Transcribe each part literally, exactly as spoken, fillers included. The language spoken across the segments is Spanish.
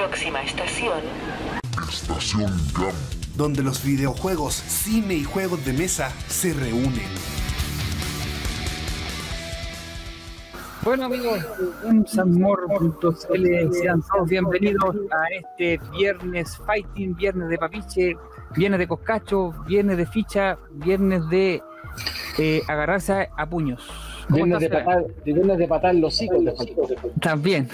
Próxima estación. Estación GAM. Donde los videojuegos, cine y juegos de mesa se reúnen. Bueno amigos de games and more punto c l, sean todos bienvenidos a este viernes fighting, viernes de papiche, viernes de coscacho, viernes de ficha, viernes de eh, agarrarse a, a puños. Viernes de, patar, de viernes de patar los hijos. También.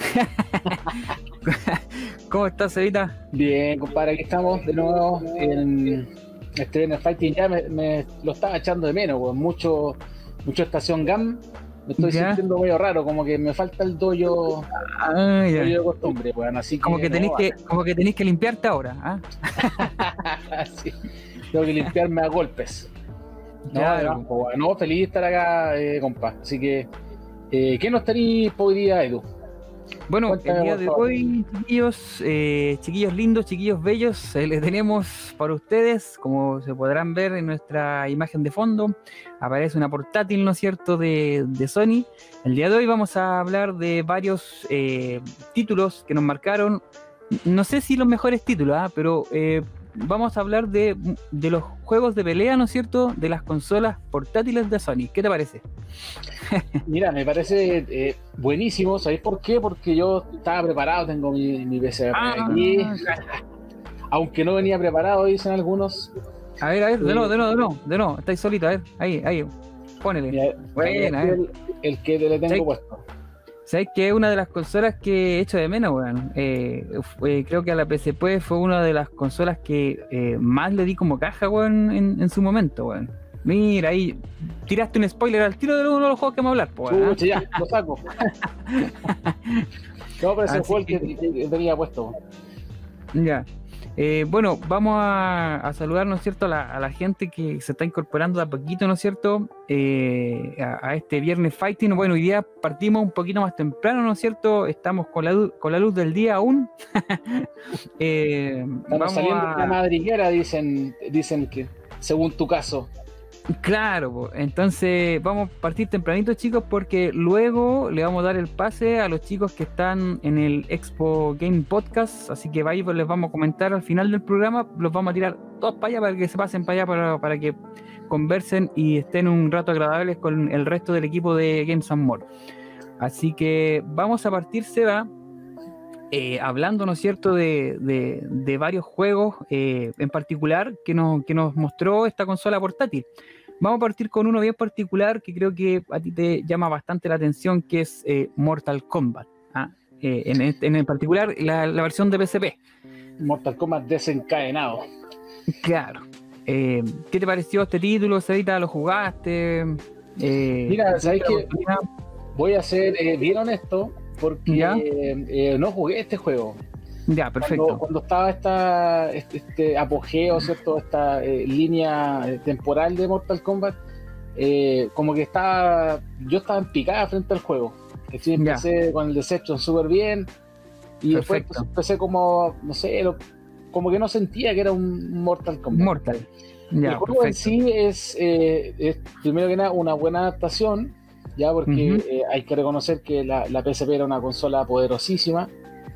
¿Cómo estás, Evita? Bien, compadre, aquí estamos de nuevo en este viernes fighting. Ya me, me lo estaba echando de menos, pues. mucho, mucho estación GAM. Me estoy ¿Ya? sintiendo medio raro, como que me falta el dojo, ah, el dojo de costumbre, pues, así que como que tenéis no, que, como que tenéis que limpiarte ahora, ¿ah? Sí, tengo que limpiarme a golpes. No, claro. no, pues, no, feliz de estar acá, eh, compa. Así que, eh, ¿qué nos tenéis por hoy día, Edu? Bueno, Cuéntame, el día de hoy, chiquillos, eh, chiquillos lindos, chiquillos bellos, eh, les tenemos para ustedes, como se podrán ver en nuestra imagen de fondo, aparece una portátil, ¿no es cierto?, de, de Sony. El día de hoy vamos a hablar de varios eh, títulos que nos marcaron, no sé si los mejores títulos, ¿eh? pero eh, vamos a hablar de, de los juegos de pelea, ¿no es cierto?, de las consolas portátiles de Sony. ¿Qué te parece? Mira, me parece eh, buenísimo. ¿Sabéis por qué? Porque yo estaba preparado, tengo mi, mi P C ah, aquí. Aunque no venía preparado, dicen algunos. A ver, a ver, de nuevo, de nuevo, de nuevo, de nuevo. Estáis solito, a ver, ahí, ahí. Ponele. Mira, Buena, a ver. el, el que le tengo ¿Sabes? puesto. ¿Sabes que es una de las consolas que he hecho de menos, weón? Eh, eh, creo que a la P C P fue una de las consolas que eh, más le di como caja, weón, en, en su momento, weón. Mira, ahí tiraste un spoiler al tiro de uno de los juegos que vamos a hablar, po, ¿eh? Chucha, ya, lo saco. No, pero ese fue el que, que, que tenía puesto. Ya. Eh, bueno, vamos a, a saludar, ¿no es cierto?, a la, a la gente que se está incorporando de a poquito, ¿no es cierto?, eh, a, a este viernes fighting. Bueno, hoy día partimos un poquito más temprano, ¿no es cierto?, estamos con la, con la luz del día aún. eh, Estamos vamos saliendo a... de la madriguera, dicen, dicen que, según tu caso. Claro, entonces vamos a partir tempranito, chicos, porque luego le vamos a dar el pase a los chicos que están en el Expo Game Podcast, así que vaya, pues les vamos a comentar al final del programa, los vamos a tirar todos para allá para que se pasen para allá, para, para que conversen y estén un rato agradables con el resto del equipo de Games and More. Así que vamos a partir, Seba, eh, hablando, ¿no es cierto?, de, de, de varios juegos eh, en particular que nos, que nos mostró esta consola portátil. Vamos a partir con uno bien particular que creo que a ti te llama bastante la atención, que es eh, Mortal Kombat. ¿ah? Eh, en, este, en particular la, la versión de P S P. Mortal Kombat desencadenado. Claro. Eh, ¿Qué te pareció este título, Cevita? ¿Lo jugaste? Eh, Mira, ¿sabes qué? Voy a ser eh, bien honesto, porque eh, eh, no jugué este juego. Ya, perfecto. Cuando, cuando estaba esta, este, este apogeo, ¿cierto? Esta eh, línea temporal de Mortal Kombat, eh, como que estaba, yo estaba en picada frente al juego. Sí, empecé ya. con el Deception súper bien, y perfecto. Después empecé como, no sé, lo, como que no sentía que era un Mortal Kombat. Mortal. Ya, el juego perfecto. En sí es, eh, es, primero que nada, una buena adaptación, ya porque uh-huh. eh, hay que reconocer que la, la P S P era una consola poderosísima.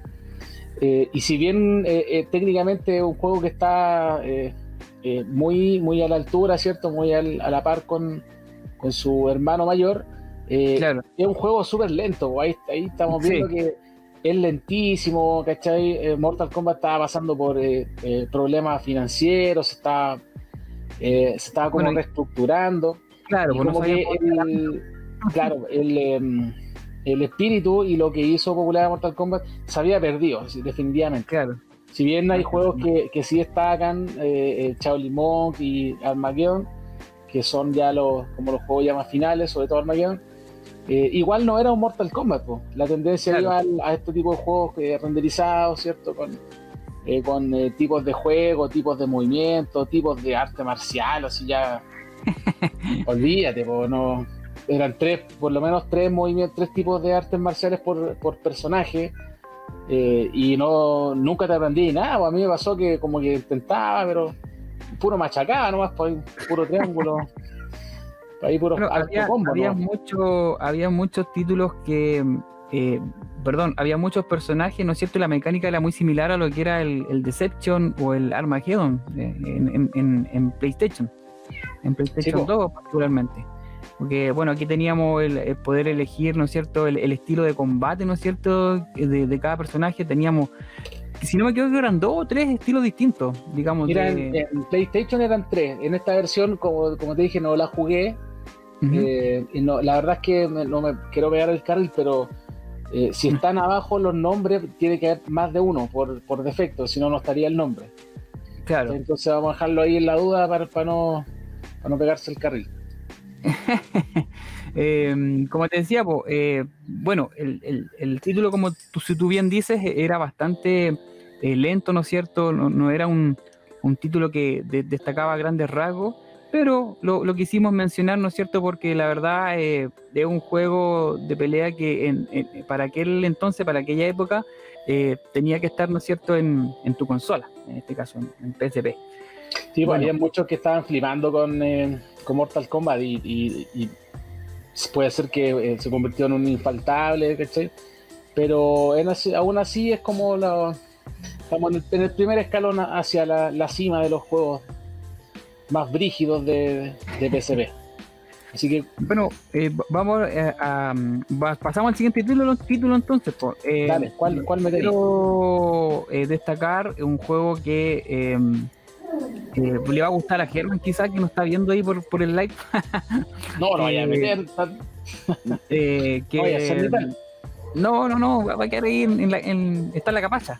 Eh, y si bien eh, eh, técnicamente es un juego que está eh, eh, muy, muy a la altura, ¿cierto? Muy al, a la par con, con su hermano mayor, eh, claro. es un juego súper lento. Ahí, ahí estamos viendo sí. que es lentísimo, ¿cachai? Eh, Mortal Kombat estaba pasando por eh, eh, problemas financieros, se estaba, eh, se estaba como bueno, reestructurando. Claro, y como que el, claro, el... Eh, el espíritu y lo que hizo popular a Mortal Kombat se había perdido, definitivamente. Claro. Si bien hay juegos que, que sí destacan, eh, Shaolin Monk y Armageddon, que son ya los como los juegos ya más finales, sobre todo Armageddon, eh, igual no era un Mortal Kombat, po. La tendencia claro. iba a, a este tipo de juegos eh, renderizados, ¿cierto? Con, eh, con eh, tipos de juego, tipos de movimiento, tipos de arte marcial, así ya... Olvídate, po, no... Eran tres, por lo menos tres movimientos, tres tipos de artes marciales por, por personaje, eh, y no nunca te aprendí nada. Pues a mí me pasó que como que intentaba, pero puro machacaba nomás, pues, puro triángulo, ahí puro bueno, había, combo, había, ¿no? mucho, había muchos títulos que eh, perdón, había muchos personajes, ¿no es cierto? Y la mecánica era muy similar a lo que era el, el Deception o el Armageddon eh, en, en, en, en PlayStation, en PlayStation Sí, dos particularmente. Porque, bueno, aquí teníamos el, el poder elegir, ¿no es cierto?, el, el estilo de combate, ¿no es cierto?, de, de cada personaje. Teníamos, si no me equivoco, eran dos o tres estilos distintos, digamos. Mira, de... en, en PlayStation eran tres. En esta versión, como, como te dije, no la jugué. Uh-huh. eh, y no, la verdad es que me, no me quiero pegar el carril, pero eh, si están abajo los nombres, tiene que haber más de uno por, por defecto, si no, no estaría el nombre. Claro. Entonces vamos a dejarlo ahí en la duda para, para, no, para no pegarse el carril. eh, como te decía, po, eh, bueno, el, el, el título, como tú, si tú bien dices, era bastante eh, lento, ¿no es cierto? No, no era un, un título que de, destacaba grandes rasgos, pero lo, lo quisimos mencionar, ¿no es cierto? Porque la verdad eh, es un juego de pelea que en, en, para aquel entonces, para aquella época, eh, tenía que estar, ¿no es cierto?, en, en tu consola, en este caso, en, en P S P. Sí, Bueno. había muchos que estaban flipando con, eh, con Mortal Kombat y, y, y puede ser que eh, se convirtió en un infaltable, ¿cachai? Pero en así, aún así es como la, estamos en el, en el primer escalón hacia la, la cima de los juegos más brígidos de, de P S P. Así que bueno, eh, vamos eh, a, a pasamos al siguiente título, título entonces. Pues, eh, dale, ¿cuál, cuál me quiero eh, destacar un juego que eh, eh, le va a gustar a Germán, quizás, que nos está viendo ahí por, por el live. No, no vaya a meter. eh, que, no vaya a ser metal. No, no, no, va a quedar ahí en, en la, en, está en la capacha.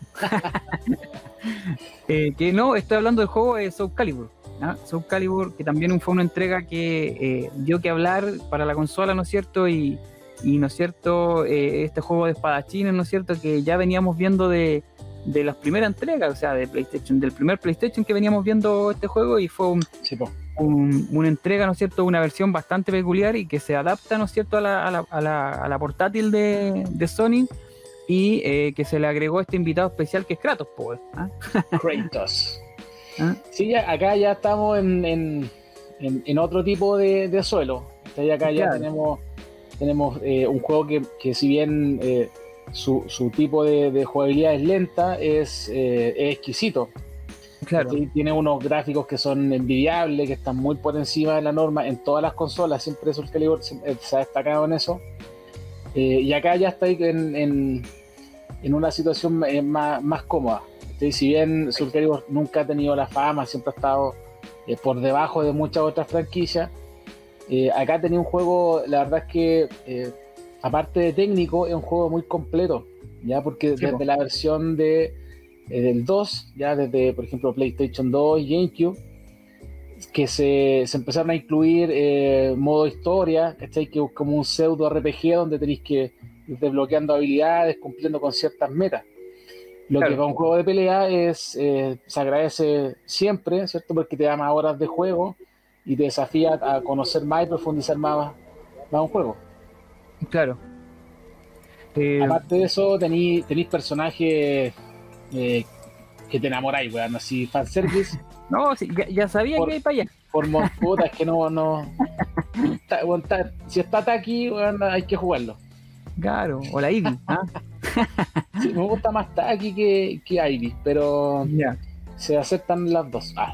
eh, que no, estoy hablando del juego de Soul Calibur. ¿Ah? Soul Calibur, que también fue una entrega que eh, dio que hablar para la consola, ¿no es cierto? Y, y ¿no es cierto? Eh, este juego de espadachines, ¿no es cierto? Que ya veníamos viendo de, de las primeras entregas, o sea, de PlayStation, del primer PlayStation que veníamos viendo este juego, y fue un, sí, un, una entrega, ¿no es cierto? Una versión bastante peculiar y que se adapta, ¿no es cierto? A la, a la, a la, a la portátil de, de Sony, y eh, que se le agregó este invitado especial que es Kratos, pues. ¿Ah? Kratos. ¿Ah? Sí, ya, acá ya estamos en, en, en, en otro tipo de, de suelo. Entonces acá ya claro. tenemos, tenemos eh, un juego que, que si bien eh, su, su tipo de, de jugabilidad es lenta, es, eh, es exquisito. Claro. ¿Sí? Tiene unos gráficos que son envidiables, que están muy por encima de la norma en todas las consolas. Siempre Soul Calibur se ha destacado en eso. Eh, y acá ya está en, en, en una situación más, más cómoda. ¿Sí? Si bien Soul Calibur nunca ha tenido la fama, siempre ha estado eh, por debajo de muchas otras franquicias, eh, acá tenía un juego, la verdad es que eh, aparte de técnico, es un juego muy completo, ya porque sí, desde po. la versión de, eh, del dos, ya desde por ejemplo PlayStation dos y GameCube, que se, se empezaron a incluir eh, modo historia, ¿cachai? Que es como un pseudo R P G donde tenéis que ir desbloqueando habilidades, cumpliendo con ciertas metas. Lo claro. que para un juego de pelea es eh, se agradece siempre, ¿cierto? Porque te da más horas de juego y te desafía a conocer más y profundizar más, más un juego. Claro. Eh... Aparte de eso, tenéis tení personajes eh, que te enamoráis, weón, así fanservice. No, sí, ya, ya sabía por, que iba para allá. Por moscutas que no, no. Está, bueno, está, si está Taki, weón, hay que jugarlo. Claro, o la Ivy, ¿ah? Sí, me gusta más Taki que, que Ivy, pero yeah. se aceptan las dos. Ah.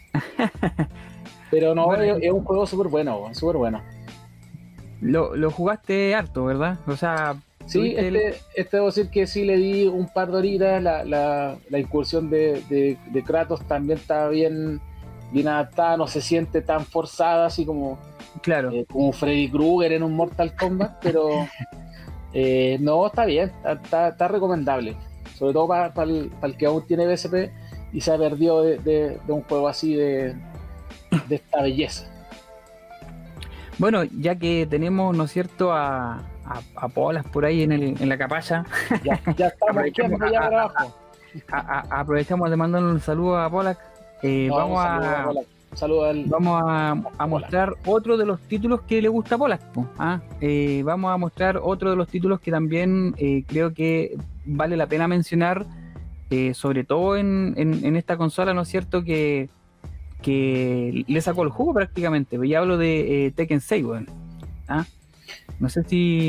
Pero no, bueno, es, es un juego súper bueno, súper bueno. Lo, lo jugaste harto, ¿verdad? O sea, sí, este, el... este debo decir que sí le di un par de horitas. La, la, la incursión de, de, de Kratos también está bien, bien adaptada, no se siente tan forzada, así como, claro. eh, como Freddy Krueger en un Mortal Kombat, pero eh, no, está bien, está, está, está recomendable, sobre todo para, para, el, para el que aún tiene P S P y se ha perdido de, de, de un juego así de, de esta belleza. Bueno, ya que tenemos, ¿no es cierto?, a, a, a Polas por ahí en, el, en la capalla. Ya, ya estamos aprovechamos, ya para abajo. A, a, aprovechamos de mandar un saludo a Polas. Eh, no, vamos a, a saludo al, vamos a, a mostrar otro de los títulos que le gusta a Polas. ¿Ah? Eh, vamos a mostrar otro de los títulos que también eh, creo que vale la pena mencionar, eh, sobre todo en, en, en esta consola, ¿no es cierto?, que que le sacó el jugo prácticamente. Ya hablo de eh, Tekken seis, bueno. ¿Ah? No sé si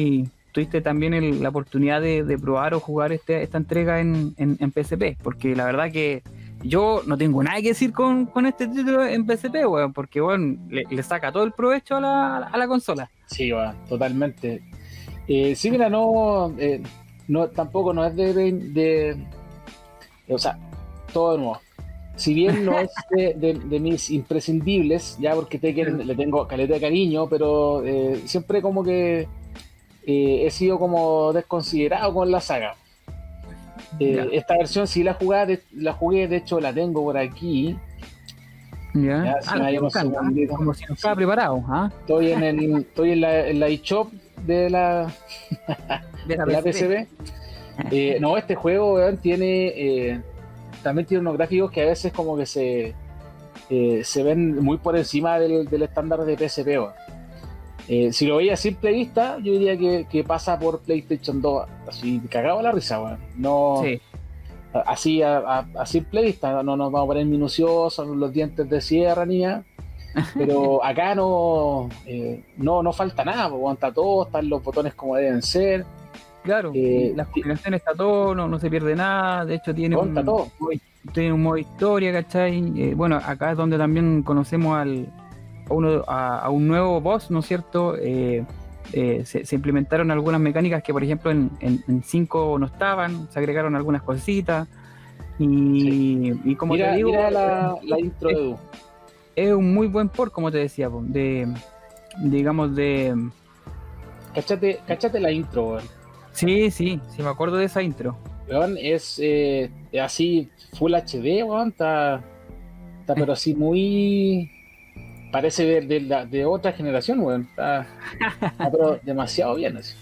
tuviste también el- la oportunidad de, de probar o jugar este, esta entrega en, en, en P S P, porque la verdad que yo no tengo nada que decir con, con este título en P S P, weón, porque bueno, le, le saca todo el provecho a la, a la consola. Sí, va, totalmente. Eh, sí, mira, no, eh, no, tampoco no es de, de, de- o sea, todo de nuevo. Si bien no es de, de- de mis imprescindibles, ya porque Tekken le tengo caleta de cariño, pero eh, siempre como que eh, he sido como desconsiderado con la saga. Eh, Ya. esta versión sí la jugué, de, la jugué, de hecho la tengo por aquí. Ya. Ya, si Ah, me la hay estoy unos buscando, ¿ah? segunditos. Como si no estaba preparado, ¿ah? Estoy en el, estoy en la, en la eShop de la, De la de la P S P. P S P. Eh, no, este juego, weón, tiene eh, también tiene unos gráficos que a veces como que se eh, se ven muy por encima del, del estándar de P S P, weón. Eh, si lo veía a simple vista, yo diría que, que pasa por PlayStation dos, así cagado la risa, weón. No, Sí. a- así a, a- a simple vista, no nos vamos a poner minuciosos, los dientes de sierra, niña. Pero acá no, eh, no, no falta nada, pues, weón, está todo, están los botones como deben ser, Claro, eh, las combinaciones está todo, no, no se pierde nada, de hecho tiene todo, un, está todo. tiene un modo historia, ¿cachai? Eh, bueno, acá es donde también conocemos al, a, uno, a, a un nuevo boss, ¿no es cierto? Eh, eh, se, se implementaron algunas mecánicas que por ejemplo en, en, cinco no estaban, se agregaron algunas cositas y, Sí. y como Mira, te digo, mira la, la intro de Edu. es un muy buen port, como te decía, po, de digamos de... Cáchate, cáchate la intro, weón. Sí, sí, sí me acuerdo de esa intro. Weón, es eh, así Full H D, weón, está, está pero así muy... Parece de, de, la- de otra generación, weón. Está, está pero demasiado bien así.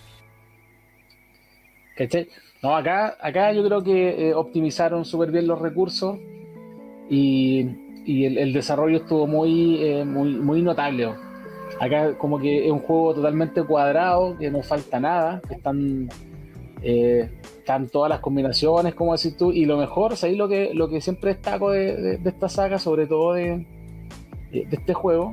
¿Cachai? No, acá, acá yo creo que eh, optimizaron súper bien los recursos y, y el, el desarrollo estuvo muy, eh, muy, muy notable, weón. Acá como que es un juego totalmente cuadrado, que no falta nada, que están, eh, están todas las combinaciones, como decís tú, y lo mejor, ¿sabes? Lo que, lo que siempre destaco de, de, de esta saga, sobre todo de, de este juego,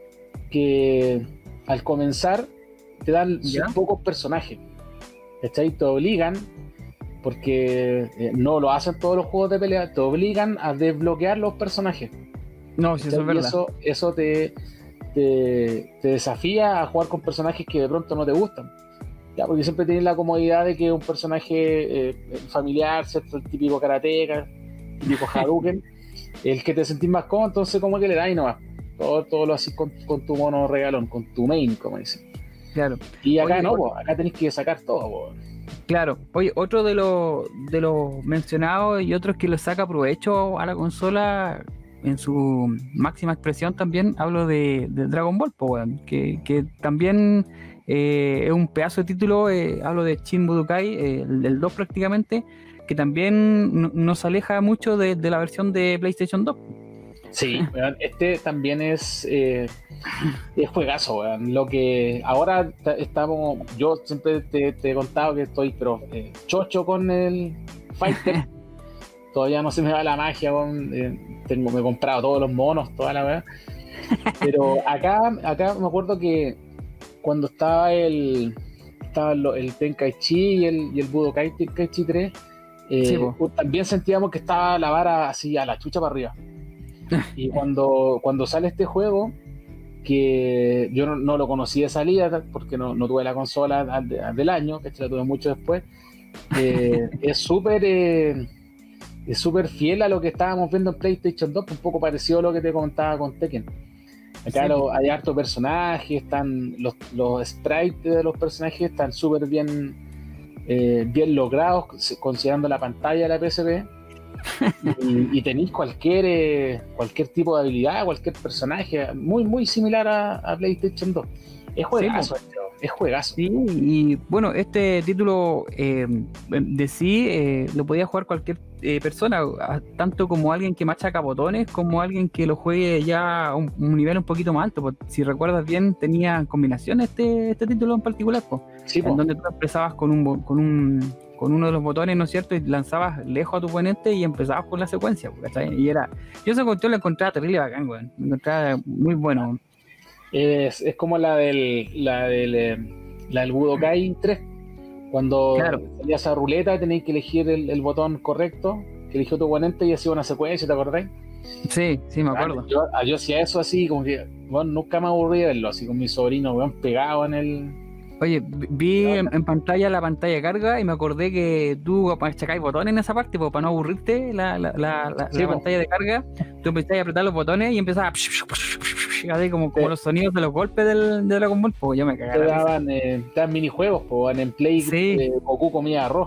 que al comenzar te dan ¿Ya? sus pocos personajes, ¿cachai? Te obligan, porque eh, no lo hacen todos los juegos de pelea, te obligan a desbloquear los personajes. No, sí, eso es Y verdad. eso, eso te, te, te desafía a jugar con personajes que de pronto no te gustan. Ya, porque siempre tienes la comodidad de que un personaje eh, familiar, ¿cierto? El típico karateka, el típico Hadouken, el que te sentís más cómodo, entonces como que le das y no va. Todo, todo lo haces con, con tu mono regalón, con tu main, como dicen. Claro. Y acá Oye, no, o- po, acá tenés que sacar todo, po. Claro, oye, otro de los de los mencionados y otros que le saca provecho a la consola en su máxima expresión también, hablo de, de Dragon Ball, po, weón, que, que también eh, es un pedazo de título, eh, hablo de Shin Budokai, eh, el del dos prácticamente, que también no, nos aleja mucho de, de la versión de PlayStation dos. Sí, weón, este también es, eh, es juegazo, weón. Lo que ahora ta- estamos, yo siempre te, te he contado que estoy, pero eh, chocho con el Fighter. Todavía no se me va la magia, weón. Eh, tengo, me he comprado todos los monos, toda la weá. Pero acá, acá me acuerdo que cuando estaba el, estaba lo- el Tenkaichi y el, y el Budokai Tenkaichi tres, eh, Sí, po. también sentíamos que estaba la vara así a la chucha para arriba. Y cuando, cuando sale este juego, que yo no, no lo conocí de salida porque no, no tuve la consola al- al del año, que la tuve mucho después, eh, es súper eh, es súper fiel a lo que estábamos viendo en PlayStation dos, un poco parecido a lo que te contaba con Tekken. Acá Sí. lo- hay hartos personajes, están los, los sprites de los personajes están súper bien, eh, bien logrados, considerando la pantalla de la P S P. y, y tenéis cualquier eh, cualquier tipo de habilidad, cualquier personaje, muy muy similar a, a PlayStation dos. Es juegazo, este, es juegazo. Sí, y bueno, este título eh, de sí eh, lo podía jugar cualquier eh, persona, a- tanto como alguien que machaca botones, como alguien que lo juegue ya a un, un nivel un poquito más alto. Pues, si recuerdas bien, tenía combinaciones este, este título en particular, pues, Sí, en po. donde tú empezabas con un, bo- con un con uno de los botones, ¿no es cierto? Y lanzabas lejos a tu oponente y empezabas con la secuencia, pues, ¿cachai? Y era, yo esa cuestión la encontraba terrible bacán, weón. La encontraba muy bueno. Es, es como la del la del eh, la del Budokai tres. Cuando Claro. salía esa ruleta tenías que elegir el, el botón correcto, que eligió tu oponente y hacía una secuencia, ¿te acordáis? Sí, sí, me acuerdo. Yo, yo hacía eso así, como que, bueno, nunca me aburrí de verlo, así con mi sobrino, weón, pegado en el... Oye, vi en, en pantalla la pantalla de carga y me acordé que tú achacáis botones en esa parte, pues, para no aburrirte la, la, la, la, Sí, la po. pantalla de carga, tú empezabas a apretar los botones y empezabas a así como, como Sí. los sonidos de los golpes del, de Dragon Ball, pues yo me Te cagaba. la risa. daban, eh, te daban minijuegos, pues, en Play Sí. eh, Goku comía arroz.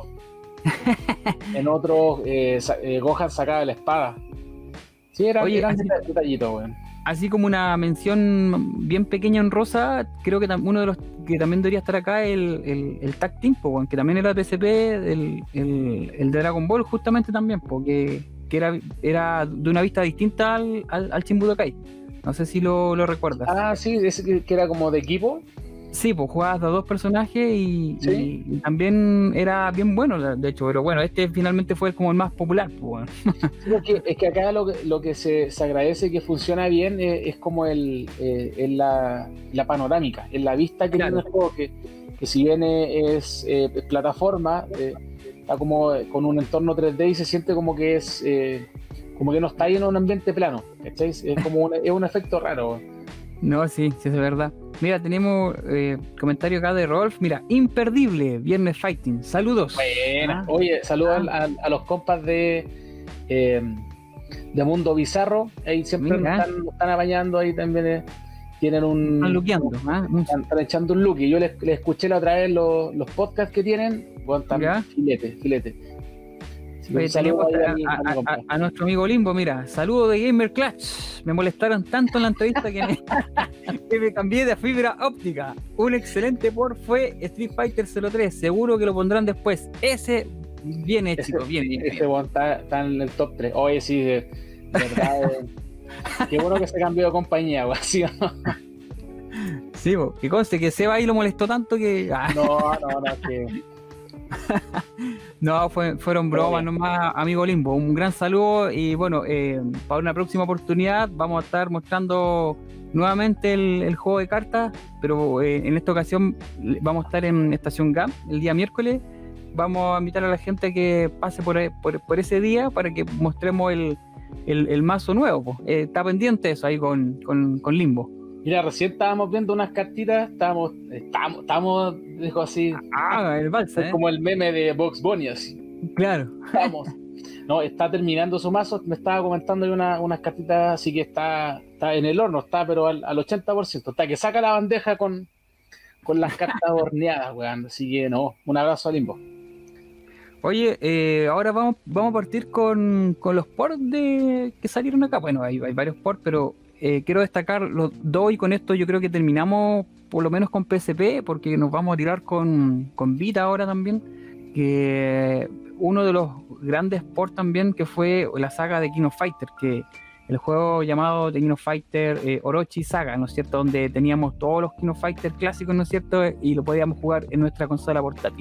En otros, eh, sa- eh, Gohan sacaba la espada. Sí, eran, Oye, eran así- deta- detallitos, weón. Así como una mención bien pequeña en rosa, creo que tam- uno de los que también debería estar acá es el, el, el Tag Team, po, weón, que también era de P S P, el, el, el de Dragon Ball justamente también, porque que era, era de una vista distinta al, al, al Shin Budokai. No sé si lo, lo recuerdas. Ah, sí, ese que, que era como de equipo. Sí, pues jugabas a dos personajes y, Sí. y- y también era bien bueno, de hecho, pero bueno, este finalmente fue como el más popular, pues, weón. Sí, porque es que acá lo que, lo que se, se agradece que funciona bien es, es como el, eh, es la, la panorámica, es la vista que Claro. tiene el juego, que, que si bien es, eh, es plataforma, eh, está como con un entorno tres D y se siente como que es eh, como que no está ahí en un ambiente plano, ¿cachai? Es como un, es un efecto raro. No, sí, sí, es verdad. Mira, tenemos eh, comentario acá de Rolf. Mira, imperdible, Viernes Fighting. Saludos. Buena. Ah. Oye, saludos Ah. a, a los compas de, eh, de Mundo Bizarro, ahí siempre nos Mira. están, nos están apañando, ahí también eh, tienen un... Están luqueando. ¿Ah? Un- Están, están echando un look y yo les, les escuché la otra vez los, los podcasts que tienen, bueno, están Ya. filete, filete. Así que Oye, un saludo tenemos ahí a mi- a, a mi a- compa. a- a nuestro amigo Limbo, mira, saludo de Gamer Clutch. Me molestaron tanto en la entrevista que me, que me cambié de fibra óptica. Un excelente port fue Street Fighter cero tres. Seguro que lo pondrán después. Ese viene, Ese- chicos, viene, viene. Ese weón está, está en el top tres. Oye, sí, de, de verdad. eh, qué bueno que se cambió de compañía, weón. ¿Sí o no? Sí, bo, que conste que Seba ahí lo molestó tanto que. ah, No, no, no, es que. No, fue- fueron bromas nomás, amigo Limbo. Un gran saludo y bueno, eh, para una próxima oportunidad vamos a estar mostrando nuevamente el, el juego de cartas, pero eh, en esta ocasión vamos a estar en Estación G A M el día miércoles. Vamos a invitar a la gente a que pase por, por, por ese día para que mostremos el, el, el mazo nuevo. Po. Eh, está pendiente eso ahí con, con, con Limbo. Mira, recién estábamos viendo unas cartitas, estábamos, estábamos, estábamos, dijo así, Ah, el balsa, es ¿eh? como el meme de Box Bunny, así. Claro. Estamos. No, está terminando su mazo, me estaba comentando ahí una, unas cartitas, así que está, está en el horno, está pero al, al ochenta por ciento, está que saca la bandeja con, con las cartas horneadas, weón, así que no, un abrazo a Limbo. Oye, eh, ahora vamos, vamos a partir con, con los ports de, que salieron acá. Bueno, hay, hay varios ports, pero eh, quiero destacar los dos y con esto yo creo que terminamos por lo menos con P S P, porque nos vamos a tirar con, con Vita ahora también, que uno de los grandes ports también que fue la saga de King of Fighter, que el juego llamado The King of Fighter eh, Orochi Saga, ¿no es cierto? Donde teníamos todos los King of Fighter clásicos, ¿no es cierto? Y lo podíamos jugar en nuestra consola portátil.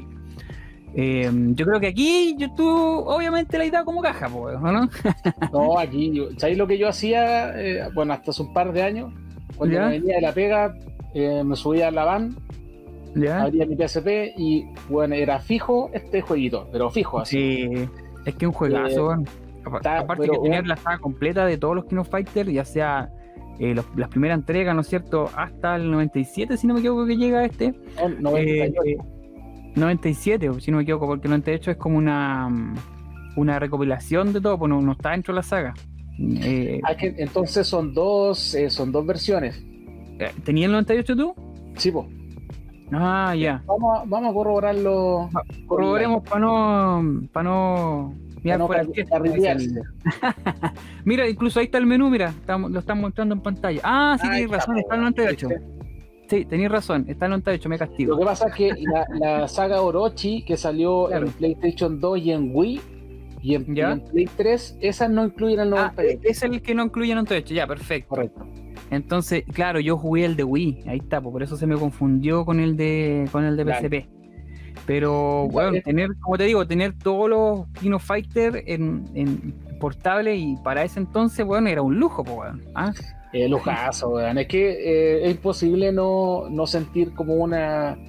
Eh, yo creo que aquí yo, tú obviamente la has dado como caja, po, ¿no? No, aquí, yo- ¿sabéis lo que yo hacía? Eh, bueno, hasta hace un par de años, cuando ¿Ya? me venía de la pega, eh, me subía a la van, ¿Ya? abría mi P S P y, bueno, era fijo este jueguito, pero fijo, así. Sí, es que un juegazo, Eh, weón. Apa- está- Aparte pero, que tener weón. la saga completa de todos los King of Fighter, ya sea eh, los- las primeras entregas, ¿no es cierto? Hasta el noventa y siete, si no me equivoco, que llega este. No, noventa y ocho. Eh, eh, noventa y siete, si no me equivoco, porque el noventa y ocho es como una, mm, una recopilación de todo, pues no, no está dentro de la saga. Eh, Ah, es que entonces son dos, eh, son dos versiones. eh, ¿Tenía el noventa y ocho tú? Sí, pues. Ah, ya. Vamos, a- vamos a corroborarlo. Corroboremos para no, para no mirar no fuera el car- tiesto, carrilearse. como dicen. Mira, incluso ahí está el menú, mira, estamos- lo están mostrando en pantalla. Ah, sí, Ah, tenéis está, razón, está el noventa y ocho. Sí, tenéis razón, está el noventa y ocho, me Lo castigo. que pasa es que la, la saga Orochi, que salió Claro. en PlayStation dos y en Wii, y en, ¿Ya? y en Play tres, esas no incluyen el Ah, noventa y ocho. es el que no incluye el noventa y ocho, ya, perfecto. Correcto. Entonces, claro, yo jugué el de Wii, ahí está, pues, por eso se me confundió con el de con el de Claro. P S P. Pero bueno, Vale. tener, como te digo, tener todos los King of Fighter en, en portable y para ese entonces, bueno, era un lujo, pues, weón. ¿Ah? Eh, lujazo, weón. Es que eh, es imposible no, no sentir como una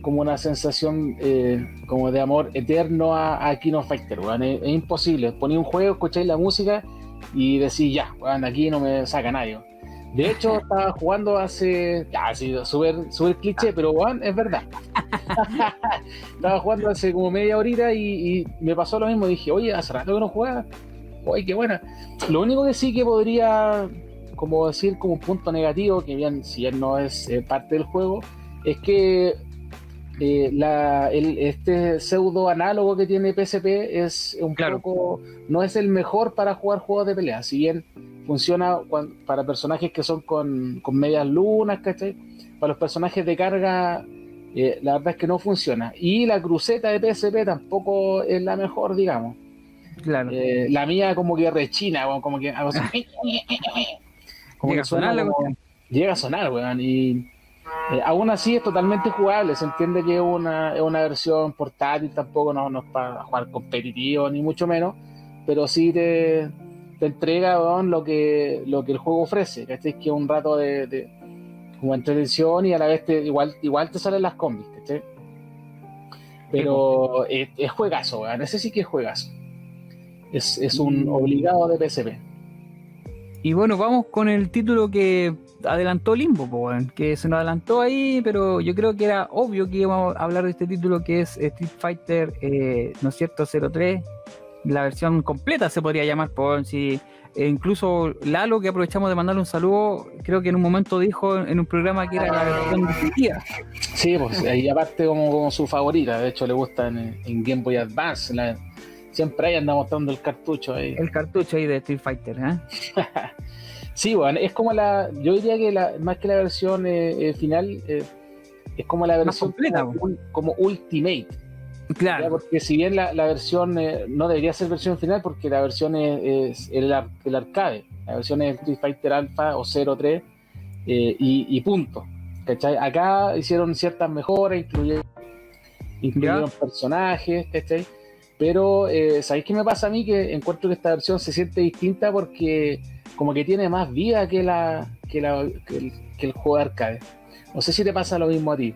como una sensación eh, como de amor eterno a, a King of Fighter, weón. Es, es imposible. Poní un juego, escucháis la música y decís, ya, weón, aquí no me saca nadie. De hecho, estaba jugando hace... Ya, sí, súper super cliché, pero weón, es verdad. Estaba jugando hace como media horita y, y me pasó lo mismo. Dije, oye, hace rato que no jugaba. Oye, qué buena. Lo único que sí que podría, como decir, como un punto negativo, que bien, si bien no es eh, parte del juego, es que eh, la, el, este pseudo análogo que tiene P S P es un Claro. poco... No es el mejor para jugar juegos de pelea. Si bien funciona cuan- para personajes que son con, con medias lunas, ¿cachai? Para los personajes de carga, eh, la verdad es que no funciona. Y la cruceta de P S P tampoco es la mejor, digamos. Claro. Eh, la mía como que rechina, weón, como que hago así, como Llega que a sonar la como- cuestión. llega a sonar, weón, y eh, aún así es totalmente jugable. Se entiende que es una, es una versión portátil, tampoco no, no es para jugar competitivo, ni mucho menos, pero sí te, te entrega, weón, lo que, lo que el juego ofrece, ¿cachai? Que es un rato de, de como entretención y a la vez te, igual, igual te salen las combis, ¿cachai? Pero es, es juegazo, weón, ese sí que es juegazo. Es, es un obligado de P S P. Y bueno, vamos con el título que adelantó Limbo, po, weón, que se nos adelantó ahí, pero yo creo que era obvio que íbamos a hablar de este título, que es Street Fighter, eh, ¿no es cierto?, cero tres, la versión completa se podría llamar, por si e incluso Lalo, que aprovechamos de mandarle un saludo, creo que en un momento dijo en un programa que era la versión definitiva. Sí, pues ahí aparte como, como su favorita, de hecho le gusta en, en Game Boy Advance, la, siempre ahí anda mostrando el cartucho ahí. El cartucho ahí de Street Fighter, ¿eh? Sí, bueno, es como la, yo diría que la, más que la versión eh, eh, final, eh, es como la Más versión completa, como, ul- como Ultimate, ¿ya? Claro, Porque si bien la, la versión eh, no debería ser versión final, porque la versión es, es el, ar- el arcade, la versión es Street Fighter Alpha o cero tres eh, y, y punto, ¿cachai? Acá hicieron ciertas mejoras, incluyeron, incluyeron personajes, ¿cachai? Pero, eh, ¿sabéis qué me pasa a mí? Que encuentro que esta versión se siente distinta porque como que tiene más vida que, la, que, la, que, el, que el juego de arcade. No sé si te pasa lo mismo a ti.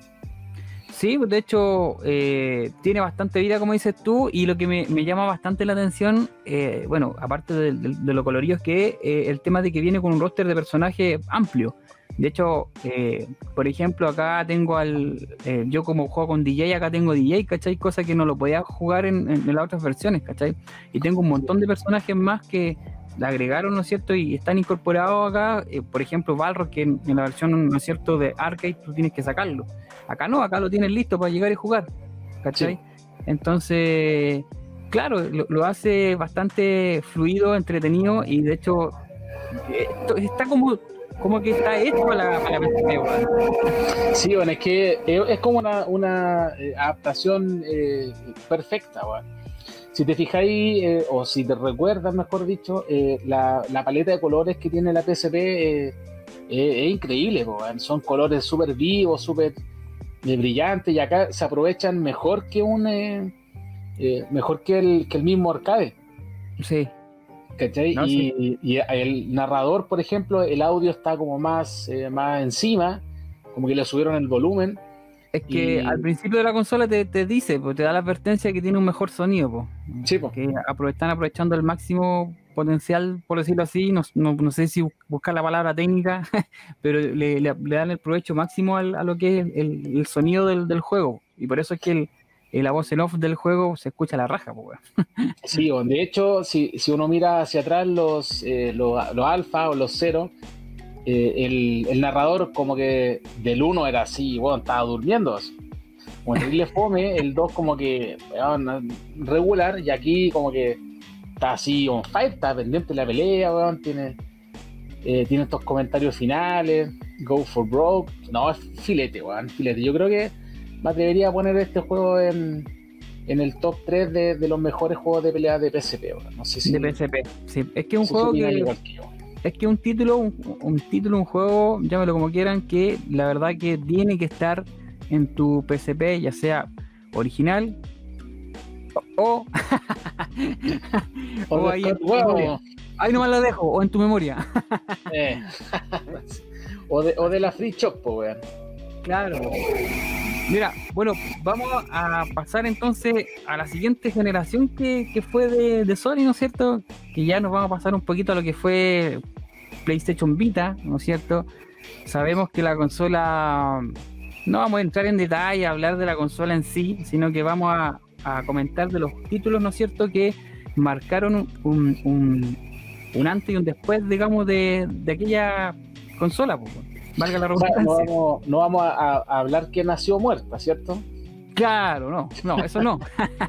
sí, de hecho eh, tiene bastante vida, como dices tú, y lo que me, me llama bastante la atención, eh, bueno, aparte de, de, de lo colorido, es que eh, el tema de que viene con un roster de personajes amplio. De hecho, eh, por ejemplo, acá tengo al... Eh, yo como juego con D J, acá tengo D J, ¿cachai? Cosa que no lo podía jugar en, en, en las otras versiones, ¿cachai? Y tengo un montón de personajes más que la agregaron, ¿no es cierto? Y están incorporados acá. Eh, por ejemplo, Balrog, que en, en la versión, ¿no es cierto?, de arcade, tú tienes que sacarlo. Acá no, acá lo tienes listo para llegar y jugar, ¿cachai? Sí. Entonces, claro, lo, lo hace bastante fluido, entretenido, y de hecho, esto está como... como que está hecho para la, para la P S P, bueno. Sí, bueno, es que es como una, una adaptación eh, perfecta, bueno. Si te fijáis, eh, o si te recuerdas, mejor dicho, eh, la, la paleta de colores que tiene la P S P eh, eh, es increíble, bueno. Son colores súper vivos, súper eh, brillantes, y acá se aprovechan mejor que un eh, eh, mejor que el, que el mismo arcade. Sí. ¿Cachai? No, y, sí. y el narrador, por ejemplo, el audio está como más, eh, más encima, como que le subieron el volumen. Es que y... al principio de la consola te, te dice, pues, te da la advertencia que tiene un mejor sonido, pues. Sí, pues. Que apro- están aprovechando el máximo potencial, por decirlo así. No, no, no sé si buscar la palabra técnica, pero le, le, le dan el provecho máximo al, a lo que es el, el sonido del, del juego. Y por eso es que el, la voz en off del juego se escucha a la raja, pues. Sí, de hecho, si, si uno mira hacia atrás los, eh, los, los alfa o los cero, eh, el, el narrador como que del uno era así, bueno, estaba durmiendo. Como terrible fome, el dos como que bueno, regular, y aquí como que está así on fire, está pendiente de la pelea, bueno, tiene, eh, tiene estos comentarios finales, go for broke, no, es filete, bueno, filete. Yo creo que me atrevería a poner este juego en, en el top tres de, de los mejores juegos de pelea de P S P. No sé si, de P S P, sí. Es que es un si juego que, que es que un título, un, un título, un juego, llámelo como quieran, que la verdad que tiene que estar en tu P S P, ya sea original o o, o ahí en tu memoria. Ahí nomás lo dejo, o en tu memoria. eh. o, de, o de la Free Shop, pues, weón. Claro. Mira, bueno, vamos a pasar entonces a la siguiente generación que, que fue de, de Sony, ¿no es cierto? Que ya nos vamos a pasar un poquito a lo que fue PlayStation Vita, ¿no es cierto? Sabemos que la consola, no vamos a entrar en detalle a hablar de la consola en sí, sino que vamos a, a comentar de los títulos, ¿no es cierto?, que marcaron un, un, un, un antes y un después, digamos, de, de aquella consola, pues. Valga la redundancia. No vamos, no vamos a, a hablar que nació muerta, ¿cierto? Claro, no, no, eso no.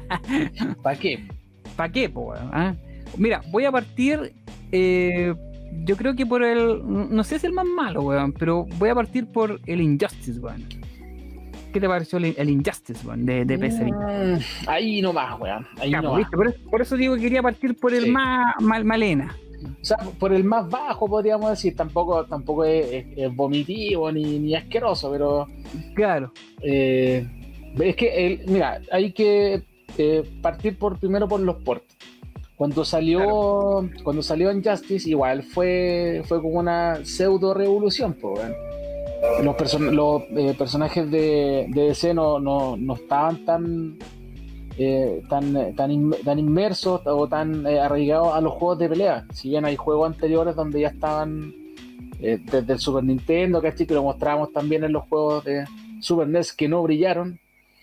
¿Para qué? ¿Para qué, po, weón? ¿Ah? Mira, voy a partir, eh, yo creo que por el, no sé si el más malo, weón, pero voy a partir por el Injustice, weón. ¿Qué te pareció el, el Injustice, weón, de, de P S Vita? Mm, ahí nomás, weón. Ahí Claro, nomás. ¿viste? Por, eso, por eso digo que quería partir por el Sí. más mal, malena. O sea, por el más bajo podríamos decir, tampoco, tampoco es, es- es vomitivo ni, ni asqueroso, pero Claro, eh, es que, el, mira, hay que eh, partir por primero por los ports. Cuando salió, cuando salió Injustice, igual fue, fue como una pseudo revolución, pues, weón. Los, person- los eh, personajes de, de D C no, no, no estaban tan eh, tan, eh, tan, in- tan inmersos o tan eh, arraigados a los juegos de pelea. Si bien hay juegos anteriores donde ya estaban eh, desde el Super Nintendo, ¿cachai? Que lo mostrábamos también en los juegos de Super N E S que no brillaron.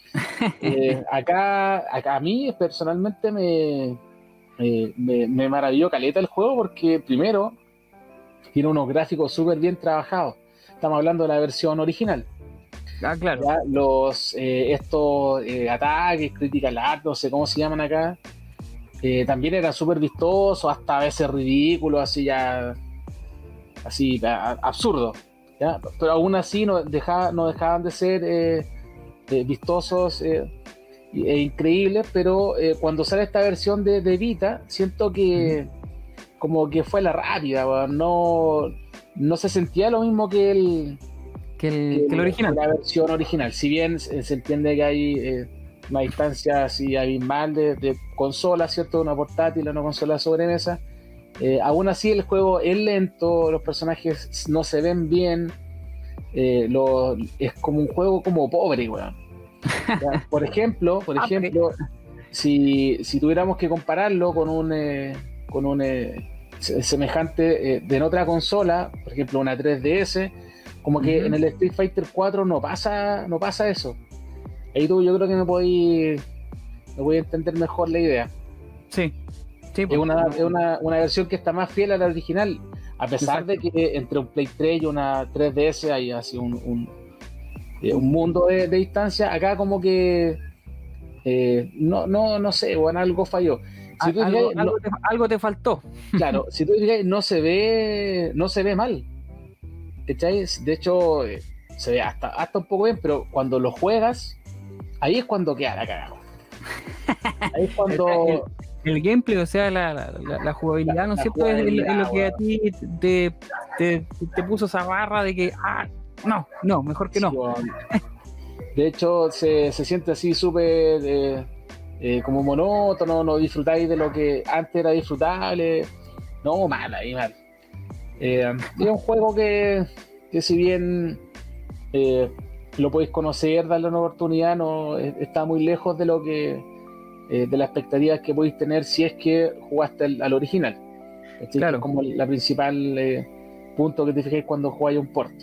Eh, acá, acá a mí personalmente me, eh, me, me maravilló caleta el juego porque primero tiene unos gráficos súper bien trabajados. Estamos hablando de la versión original. ah, claro. ¿Ya? Los, eh, estos eh, ataques, critical art, no sé cómo se llaman acá, eh, también eran súper vistosos, hasta a veces ridículos, así ya, así, a- absurdo, ¿ya? Pero aún así no, deja- no dejaban de ser eh, eh, vistosos eh, e increíbles, pero eh, cuando sale esta versión de, de Vita, siento que como que fue la rápida, weón. no, no se sentía lo mismo que el Que el, que el original. la versión original. Si bien se, se entiende que hay eh, una distancia así abismal de, de consola, ¿cierto? Una portátil, una consola de sobremesa. Eh, aún así el juego es lento, los personajes no se ven bien. eh, lo- es como un juego como pobre, weón. Ya, Por ejemplo, por Ah, ejemplo, si, si tuviéramos que compararlo con un eh, con un eh, se- semejante eh, de en otra consola, por ejemplo una tres D S, como que Ujú. en el Street Fighter cuatro no pasa, no pasa eso. Ahí tú yo creo que me podéis me voy a entender mejor la idea. Sí. Sí, Es pues, una, no- es una, una versión que está más fiel a la original, a pesar de que entre un Play tres y una tres D S hay así un, un, eh, un mundo de, de distancia. Acá como que eh, no, no, no sé, bueno, algo falló. Si tú a- algo, dirías, no- algo, te, algo te faltó. claro, si tú dirías, no se ve, no se ve mal. ¿Cachai? De hecho, eh, se ve hasta, hasta un poco bien, pero cuando lo juegas, ahí es cuando queda la cagada. Ahí es cuando. El gameplay, o sea, la, la, la- la jugabilidad, La- ¿no es la cierto? Es, es lo- es lo que a jugabilidad, ti te, te, te puso esa barra de que, ah, no, no, mejor que no. Sí, bueno. De hecho, se, se siente así súper eh, eh, como monótono, no disfrutáis de lo que antes era disfrutable. No, mal, ahí mal. Eh, es un juego que, que si bien eh, lo podéis conocer, darle una oportunidad, no eh, está muy lejos de lo que eh, de las expectativas que podéis tener si es que jugaste al, al original. ¿Cachai? Claro. Que es como la principal eh, punto que te fijáis cuando jugáis un port.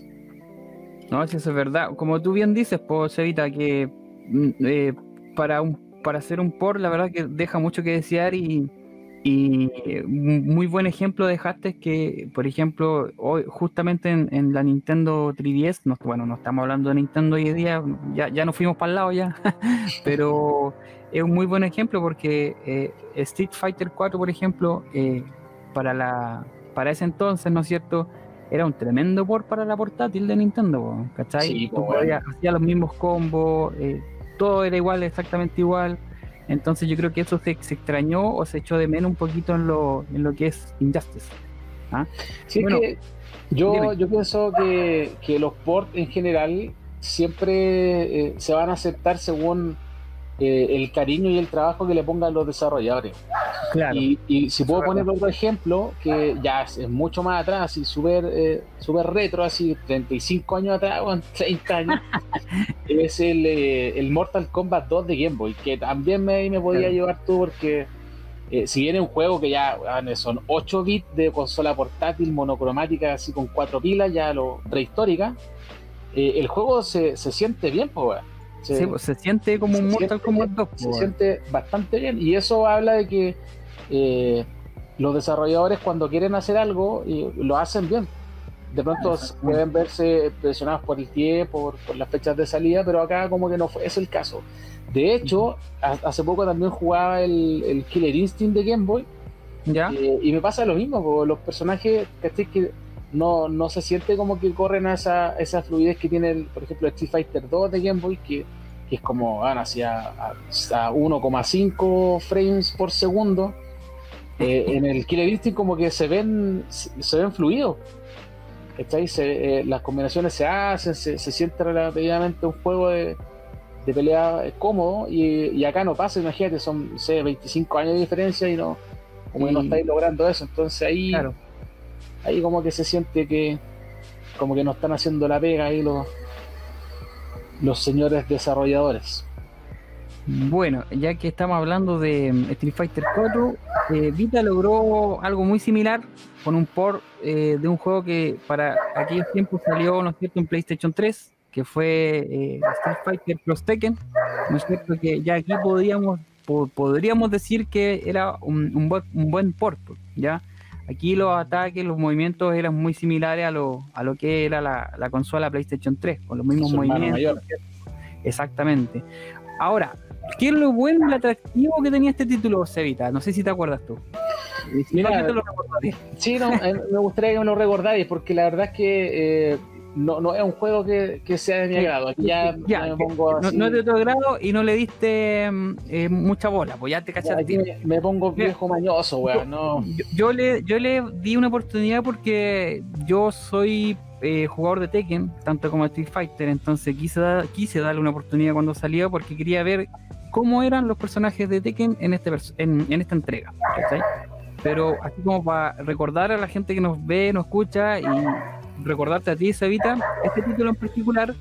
No, si eso es verdad. Como tú bien dices, pues, Evita, que mm, eh, para un para hacer un port, la verdad que deja mucho que desear y, y eh, un muy buen ejemplo dejaste que, por ejemplo, hoy justamente en, en la Nintendo tres D S, no, bueno, no estamos hablando de Nintendo hoy en día, ya, ya nos fuimos para el lado ya, pero es un muy buen ejemplo porque eh, Street Fighter cuatro, por ejemplo, eh, para la para ese entonces, ¿no es cierto? Era un tremendo port para la portátil de Nintendo, po, ¿cachai? Sí, Tú po, bueno. podías, hacías los mismos combos, eh, todo era igual, exactamente igual. Entonces yo creo que eso se, se extrañó o se echó de menos un poquito en lo, en lo que es Injustice. ¿Ah? Sí, es Bueno, que yo, dime. yo pienso que, que los ports en general siempre eh, se van a aceptar según eh, el cariño y el trabajo que le pongan los desarrolladores. Claro. Y, y si puedo poner otro ejemplo, que ya es, es mucho más atrás, así súper eh, súper retro, así treinta y cinco años atrás, o treinta años, es el, eh, el Mortal Kombat dos de Game Boy, que también me, me podía Claro. llevar tú, porque eh, si viene un juego que ya bueno, son ocho bits de consola portátil, monocromática, así con cuatro pilas, ya lo prehistórica, eh, el juego se, se siente bien, pues, se, Sí, pues, se siente como se un Mortal siente- Kombat dos. se pues, siente bastante bien, y eso habla de que eh, los desarrolladores cuando quieren hacer algo eh, lo hacen bien. De pronto Exactamente. pueden verse presionados por el tiempo, por, por las fechas de salida, pero acá como que no fue ese el caso. De hecho, a- hace poco también jugaba el, el Killer Instinct de Game Boy, ¿Ya? eh, y me pasa lo mismo, po, los personajes, ¿cachai? Que no, no se siente como que corren a esa, esa fluidez que tiene, el, por ejemplo, el Street Fighter dos de Game Boy, que, que es como, van hacia a, a uno coma cinco frames por segundo. Eh, en el Killer Instinct como que se ven se, se ven fluidos, ¿cachai? Se, eh, las combinaciones se hacen, se, se siente relativamente un juego de, de pelea eh, cómodo, y, y acá no pasa, imagínate, son no sé, veinticinco años de diferencia y no, como que no Y- estáis logrando eso, entonces ahí, Claro. ahí como que se siente que como que no están haciendo la pega ahí los, los señores desarrolladores. Bueno, ya que estamos hablando de mm, Street Fighter cuatro, eh, Vita logró algo muy similar con un port eh, de un juego que para aquellos tiempos salió, ¿no es cierto?, en PlayStation tres, que fue eh, Street Fighter Cross Tekken, ¿no es cierto?, que ya aquí podríamos, po- podríamos decir que era un, un buen, un buen port, ¿ya? Aquí los ataques, los movimientos eran muy similares a lo, a lo que era la, la consola PlayStation tres, con los mismos Su hermano movimientos. mayor. Exactamente. Ahora, ¿qué es lo bueno y lo atractivo que tenía este título, Cevita? No sé si te acuerdas tú. Y si Mira, no, yo te lo recordaré. Sí, no, eh, me gustaría que me lo recordáis, porque la verdad es que eh, no, no es un juego que, que sea de mi agrado. Aquí ya, Ya, ya me que pongo no, así, no es de tu agrado y no le diste mm, eh, mucha bola, pues ya te ya cachaste. aquí me, me pongo Mira, viejo mañoso, weón. No, Yo, yo le, yo le di una oportunidad porque yo soy eh, jugador de Tekken, tanto como Street Fighter, entonces quise, dar- quise darle una oportunidad cuando salió porque quería ver cómo eran los personajes de Tekken en, este vers- en, en esta entrega, ¿cachai? Pero así como para recordar a la gente que nos ve, nos escucha y recordarte a ti, Sabita, este título en particular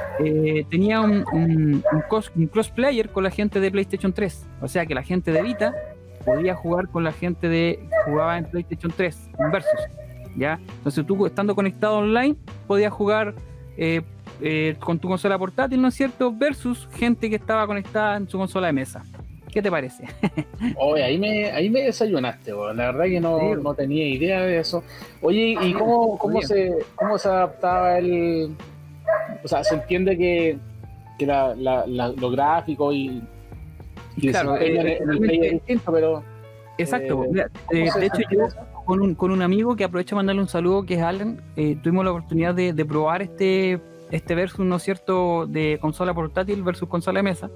eh, tenía un, un, un, cos, un crossplayer con la gente de PlayStation tres, o sea que la gente de Vita podía jugar con la gente de jugaba en PlayStation tres, en Versus, ¿ya? Entonces tú estando conectado online podías jugar eh, eh, con tu consola portátil, ¿no es cierto? Versus gente que estaba conectada en su consola de mesa. ¿Qué te parece? oye, ahí me, ahí me desayunaste, weón. La verdad que no, Sí, no tenía idea de eso. Oye, ¿y cómo, cómo, bien. se, cómo se adaptaba el...? O sea, se entiende que, que la, la, la, lo gráfico y, y Claro, desempeño en eh, el- en el play es realmente- distinto, pero... Exacto. Eh, Mira, ¿cómo eh, se de hecho, siente yo eso? con un, con un amigo que aprovecho de mandarle un saludo, que es Alan, eh, tuvimos la oportunidad de, de probar este, este versus, ¿no es cierto?, de consola portátil versus consola de mesa.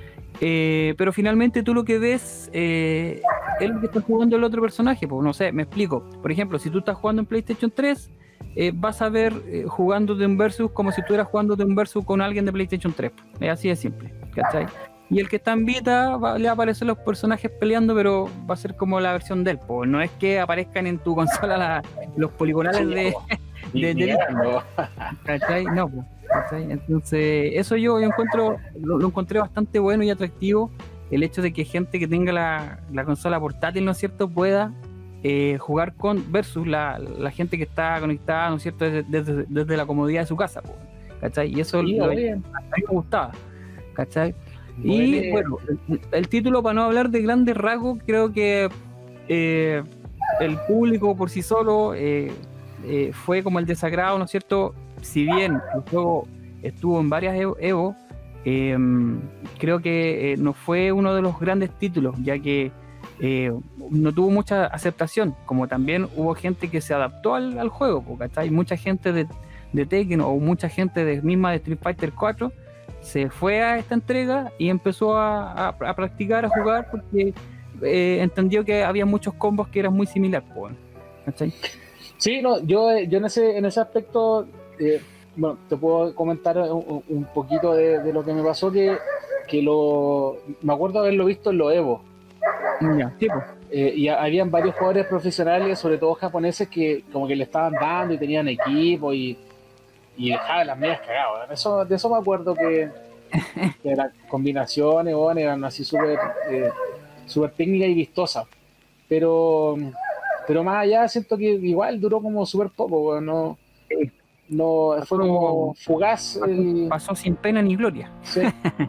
Eh, pero finalmente tú lo que ves eh, es lo que está jugando el otro personaje, pues no sé, me explico. Por ejemplo, si tú estás jugando en PlayStation tres, eh, vas a ver eh, jugando de un versus como si estuvieras jugando de un versus con alguien de PlayStation tres. Es así de simple, ¿cachai? Y el que está en Vita va, le va a aparecer los personajes peleando, pero va a ser como la versión de él, pues no es que aparezcan en tu consola la- los poligonales Sí, de, po. Ni- de- ni de- cagando. ¿cachai? No, pues, ¿cachai? Entonces, eso yo, yo encuentro, lo, lo encontré bastante bueno y atractivo, el hecho de que gente que tenga la, la consola portátil, ¿no es cierto?, pueda eh, jugar con versus la, la gente que está conectada, ¿no es cierto?, desde, desde, desde la comodidad de su casa, pues, ¿cachai? Y eso Sí, lo- oye, a mí me gustaba, ¿cachai? Y Bueno, bueno, el, el título, para no hablar de grandes rasgos, creo que eh, el público por sí solo eh, eh, fue como el desagrado, ¿no es cierto? Si bien el juego estuvo en varias Evo, Evo, eh, creo que eh, no fue uno de los grandes títulos, ya que eh, no tuvo mucha aceptación, como también hubo gente que se adaptó al, al juego, ¿cachai? Mucha gente de, de Tekken o mucha gente de, misma de Street Fighter cuatro se fue a esta entrega y empezó a, a, a practicar, a jugar, porque eh, entendió que había muchos combos que eran muy similares, ¿cachai? sí, no, yo, eh, yo en ese, en ese aspecto, eh, bueno, te puedo comentar un, un poquito de, de lo que me pasó, que que lo me acuerdo haberlo visto en los Evo. Ya, sí, pues. Eh, y a- habían varios jugadores profesionales, sobre todo japoneses, que como que le estaban dando y tenían equipo y, y dejaban las medias cagadas. Eso, de eso me acuerdo que, que las combinaciones bueno, eran así súper eh, súper técnicas y vistosas. Pero, pero más allá siento que igual duró como súper poco, weón, no, no fue como fugaz. El, Pasó sin pena ni gloria. sí.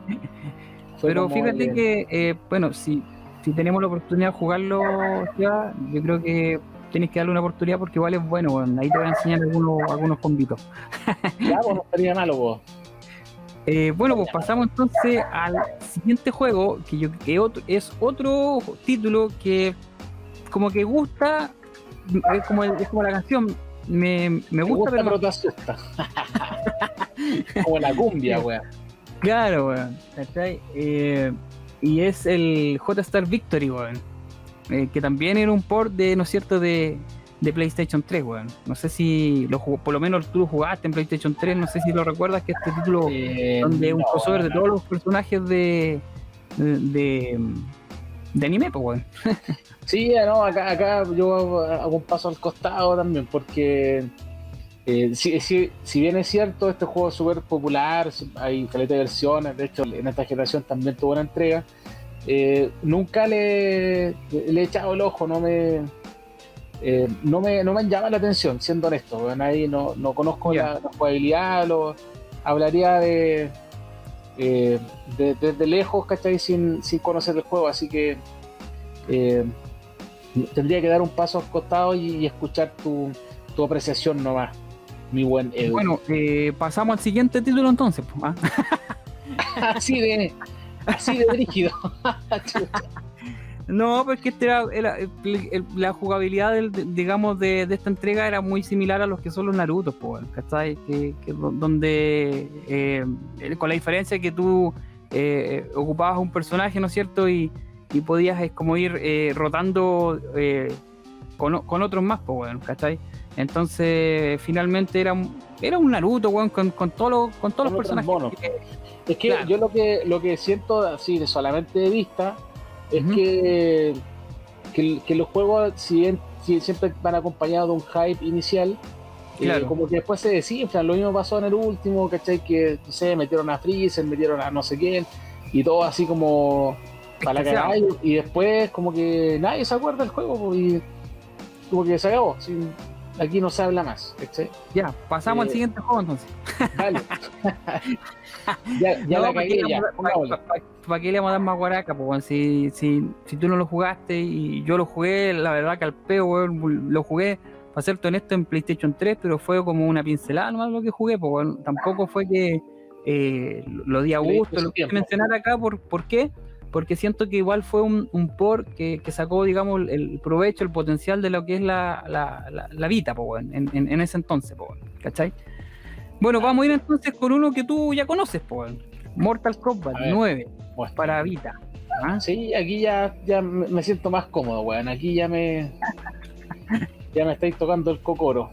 Fue Pero como fíjate el- que, eh, bueno, si, si tenemos la oportunidad de jugarlo, ya, yo creo que tienes que darle una oportunidad porque igual es bueno, weón. Ahí te voy a enseñar algunos, algunos combitos. ya, pues no estaría malo, pues. Eh, bueno, pues pasamos entonces al siguiente juego, que yo que otro, es otro título que como que gusta, es como, el- es como la canción, me, me Me gusta, gusta, pero pero te asusta. Como la cumbia, weón. claro, weón, ¿cachai? Eh, y es el J-Star Victory, weón, eh, que también era un port de, ¿no es cierto?, de, de PlayStation tres, weón. No sé si lo jugó, por lo menos tú lo jugaste en PlayStation tres, no sé si lo recuerdas, que este título Eh, donde es un no, crossover de no. todos los personajes de de, de, de anime, pues, weón. Sí, no, acá, acá yo hago un paso al costado también, porque eh, si, si, si bien es cierto, este juego es súper popular, hay caleta de versiones, de hecho en esta generación también tuvo una entrega, eh, nunca le, le he echado el ojo, no me, eh, no me no me llama la atención, siendo honesto, bueno, ahí no, no conozco Ya. la, la jugabilidad, lo, hablaría de, eh, de- desde lejos, ¿cachai? Sin, sin conocer el juego, así que eh, tendría que dar un paso al costado y, y escuchar tu, tu apreciación nomás, mi buen Edu. Bueno, eh, pasamos al siguiente título entonces, pues, ¿ah? así de así de rígido. No, pues que este era, era- el- el- la jugabilidad del, de- digamos de, de esta entrega era muy similar a los que son los Naruto, pues, ¿cachai? Que, que do- donde eh, con la diferencia que tú eh, ocupabas un personaje, ¿no es cierto? Y, y podías eh, como ir eh, rotando eh, con, o- con otros más, pues, bueno, ¿cachai? Entonces finalmente era un, era un Naruto, weón, con, con todos los, con todos Con los otros personajes. monos. que- Es que Claro. yo lo que lo que siento así de solamente de vista es Ujú. que, que, que los juegos si, bien- si siempre van acompañados de un hype inicial, eh, Claro. como que después se desinflan. Lo mismo pasó en el último, ¿cachai? Que no sé, metieron a Freezer, metieron a no sé quién y todo así como para la Escaseado. cagada, y, y después como que nadie se acuerda del juego, po, y como que se acabó. Sin- aquí no se habla más, ¿cachai? Ya, pasamos Eh, al siguiente juego entonces. Dale. ya ya No, la ¿para qué cagué, le ya. vamos a- pongámosle. pa- pa- ¿para qué le vamos a dar más guaraca? Pues, weón? si, si, si tú no lo jugaste y yo lo jugué, la verdad que al peo, weón, lo jugué, para serte honesto, en PlayStation tres, pero fue como una pincelada nomás lo que jugué, pues, weón. Tampoco fue que eh, lo, lo di a Le diste gusto, su lo quiero tiempo. mencionar acá, ¿por, ¿por qué? Porque siento que igual fue un, un port que, que sacó, digamos, el, el provecho, el potencial de lo que es la, la, la, la Vita, pues, weón, en, en, en ese entonces, pues, weón, ¿cachai? Bueno, vamos a ir entonces con uno que tú ya conoces, pues, weón. Mortal Kombat A ver. nueve Bueno, para Vita. ¿Ah? sí, aquí ya, ya me me siento más cómodo, weón. Aquí ya me. Ya me estáis tocando el cocoro.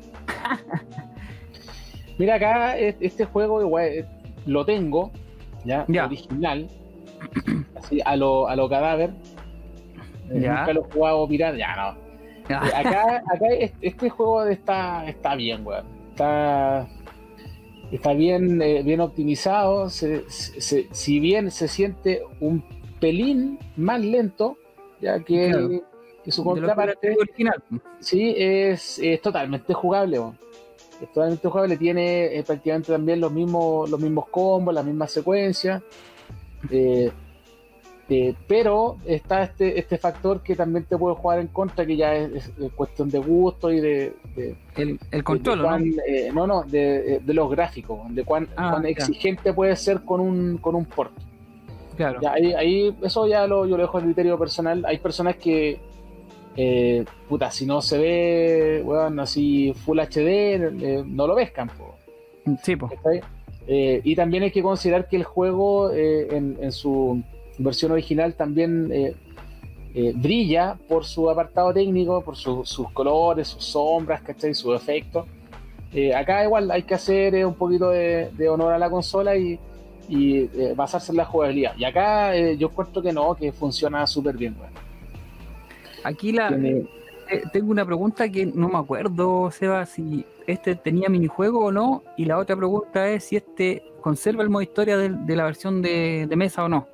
Mira, acá e- este juego igual eh, lo tengo, ya, Ya. original, así a lo, a lo cadáver. Eh, Ya. Nunca lo he jugado pirata, ya no. Eh, acá, acá es- este juego está, está bien, weón. Está, está bien, eh, bien optimizado. Se- se- si bien se siente un pelín más lento, ya que, Claro. que su De lo que era el contraparte, juego original. sí, es, es totalmente jugable, weón. Es totalmente jugable. Tiene eh, prácticamente también los mismos, los mismos combos, las mismas secuencias. Eh, eh, pero está este, este factor que también te puede jugar en contra, que ya es, es cuestión de gusto y de, de, El, el de control, ¿no? cuán, eh, no, no, de, de los gráficos, de cuán, Ah, cuán ya. exigente puede ser con un, con un port. Claro. Ya, ahí, ahí eso ya lo, yo lo dejo en criterio personal. Hay personas que, eh, puta, si no se ve, weón, así Full H D, eh, no lo ves, campo. Sí, pues. ¿Cachai? Eh, y también hay que considerar que el juego eh, en, en su versión original también eh, eh, brilla por su apartado técnico, por su- sus colores, sus sombras, ¿cachai? Sus efectos. Eh, acá igual hay que hacer eh, un poquito de, de honor a la consola y, y eh, basarse en la jugabilidad. Y acá eh, yo encuentro que no, que funciona súper bien, weón. Aquí la, Tiene- eh, tengo una pregunta que no me acuerdo, Seba, si este tenía minijuego o no, y la otra pregunta es si este conserva el modo historia de, de la versión de, de mesa o no.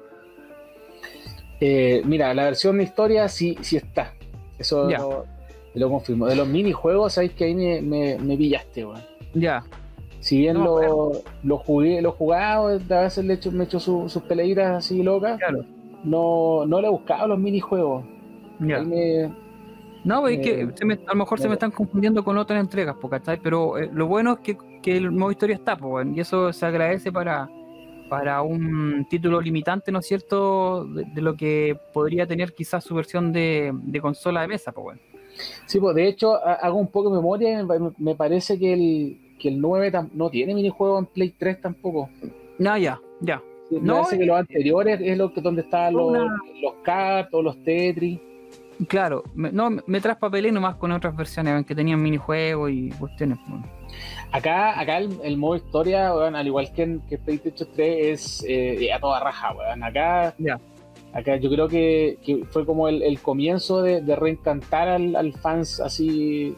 eh, mira, la versión de historia sí, sí está. Eso Ya. lo, lo confirmo. De los minijuegos, sabéis que ahí me, me, me pillaste, weón. Ya, Si bien No, lo, lo jugué, lo he jugado, a veces le he hecho, me he hecho su- sus peleiras así locas, claro, no, no le he buscado los minijuegos. ya. Ahí me, No, pues es me- que se me- a lo mejor se me me- están confundiendo con otras entregas, po, ¿cachai? Pero eh, lo bueno es que, que el modo historia está, po, weón, y eso se agradece para, para un título limitante, ¿no es cierto? De, de lo que podría tener quizás su versión de, de consola de mesa, pues bueno. Sí, pues de hecho ha- hago un poco de memoria y me, me parece que el, que el nueve tam- no tiene minijuego en Play tres tampoco. No, ya, ya. Me No, parece que los anteriores es lo que donde estaban los, una- los cards o los Tetris. claro, me, no, me traspapelé nomás con otras versiones ven, que tenían minijuegos y cuestiones. Bueno. Acá, acá el, el modo historia, weón, al igual que en que PlayStation tres, es eh, a toda raja, weón. Acá, Ya. acá yo creo que, que fue como el, el comienzo de, de reencantar al, al fans así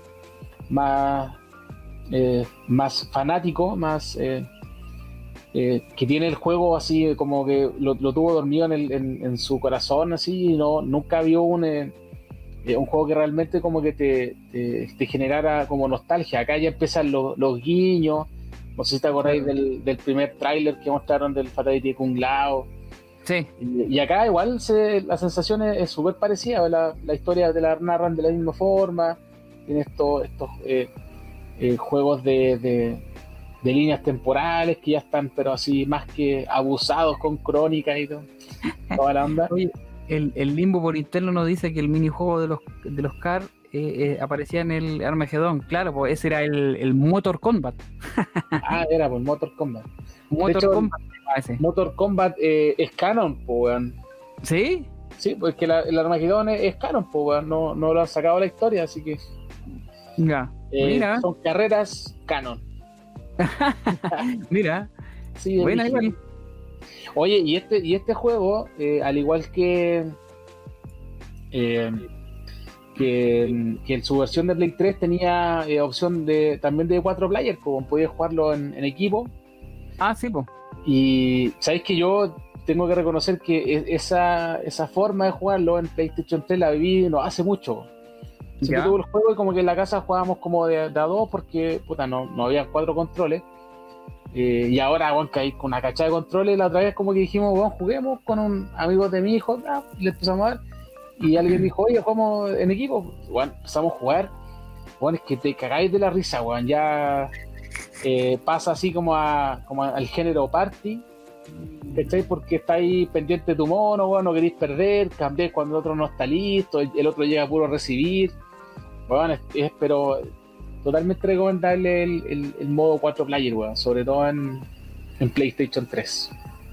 más, eh, más fanático, más eh, eh, que tiene el juego así como que lo, lo tuvo dormido en, el, en, en su corazón así y no, nunca vio un, eh, eh, un juego que realmente como que te, te, te generara como nostalgia. Acá ya empiezan los, los guiños. No sé si te acordáis del, del primer tráiler que mostraron del Fatality de Kung Lao. Sí, Y, y acá igual se, la sensación es súper parecida. La, la historia te la narran de la misma forma. Tiene estos, estos eh, eh, juegos de, de, de líneas temporales que ya están, pero así más que abusados con crónicas y todo, toda la onda. oye, el, el Limbo por interno nos dice que el minijuego de los, de los Car eh, eh, aparecía en el Armageddon. Claro, pues ese era el, el Motor Combat. Ah, era por Motor Combat. Motor hecho, Combat se llama ese. Motor Combat eh, es canon, po, weón. ¿Sí? Sí, porque la, el Armageddon es, es canon, po, weón. No, no lo han sacado a la historia, así que Ya. eh, Mira, son carreras canon. mira. Sí, Buena original. igual. Oye, y este, y este juego, eh, al igual que, eh, que, que en su versión de Play tres tenía eh, opción de también de cuatro players, como podías jugarlo en, en equipo. Ah, sí, pues. Y sabéis que yo tengo que reconocer que e- esa, esa forma de jugarlo en PlayStation tres la viví no hace mucho. Siempre Ya. tuve el juego y como que en la casa jugábamos como de, de a dos porque puta, no, no había cuatro controles. Eh, y ahora, bueno, que hay con una cachada de controles, la otra vez como que dijimos, bueno, juguemos con un amigo de mi hijo, ah, le empezamos a dar. Y alguien dijo, oye, jugamos en equipo. Bueno, empezamos a jugar. Bueno, es que te cagáis de la risa, weón. Ya eh, pasa así como, a, como al género party. ¿Cachai? Porque estáis pendiente de tu mono, weón, no queréis perder, cambiáis cuando el otro no está listo, el, el otro llega puro a recibir. Bueno, es, es pero totalmente recomendable el, el, el modo cuatro player, weón, sobre todo en, en PlayStation tres.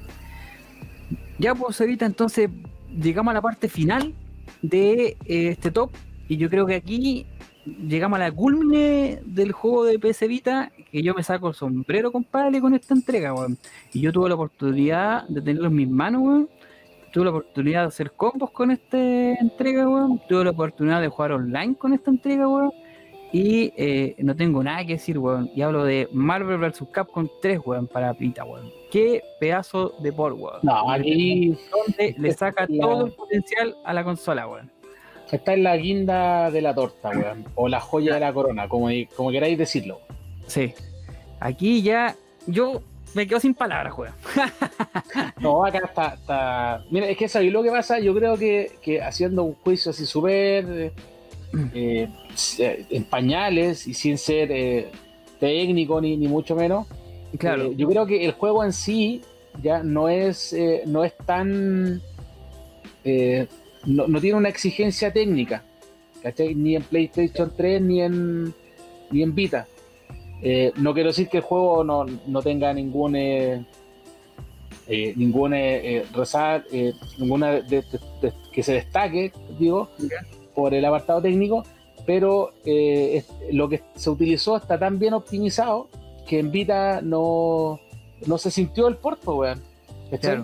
Ya, pues ahorita entonces llegamos a la parte final de eh, este top. Y yo creo que aquí llegamos a la culmine del juego de P S Vita. Que yo me saco el sombrero, compadre, con esta entrega, weón. Y yo tuve la oportunidad de tenerlo en mis manos, weón. Tuve la oportunidad de hacer combos con esta entrega, weón. Tuve la oportunidad de jugar online con esta entrega, weón. Y eh, no tengo nada que decir, weón. Y hablo de Marvel versus. Capcom tres, weón, para Vita, weón. Qué pedazo de port, weón. No, aquí Donde le saca La- todo el potencial a la consola, weón. está en la guinda de la torta, weón. O la joya de la corona, como, como queráis decirlo. Sí. Aquí ya yo me quedo sin palabras, weón. No, acá está, está... Mira, es que sabéis lo que pasa, yo creo que, que haciendo un juicio así súper eh, en pañales y sin ser eh, técnico ni, ni mucho menos, Claro. eh, yo creo que el juego en sí ya no es, eh, no es tan... eh, no, no tiene una exigencia técnica, ¿cachai? Ni en PlayStation tres ni en, ni en Vita. Eh, no quiero decir que el juego no, no tenga ningún eh, eh, ningún eh, eh, resal- eh, ninguna de- de- de- que se destaque, digo, Ya. por el apartado técnico, pero eh, es- lo que se utilizó está tan bien optimizado que en Vita no, no se sintió el port, po, weón. ¿cachai? Claro.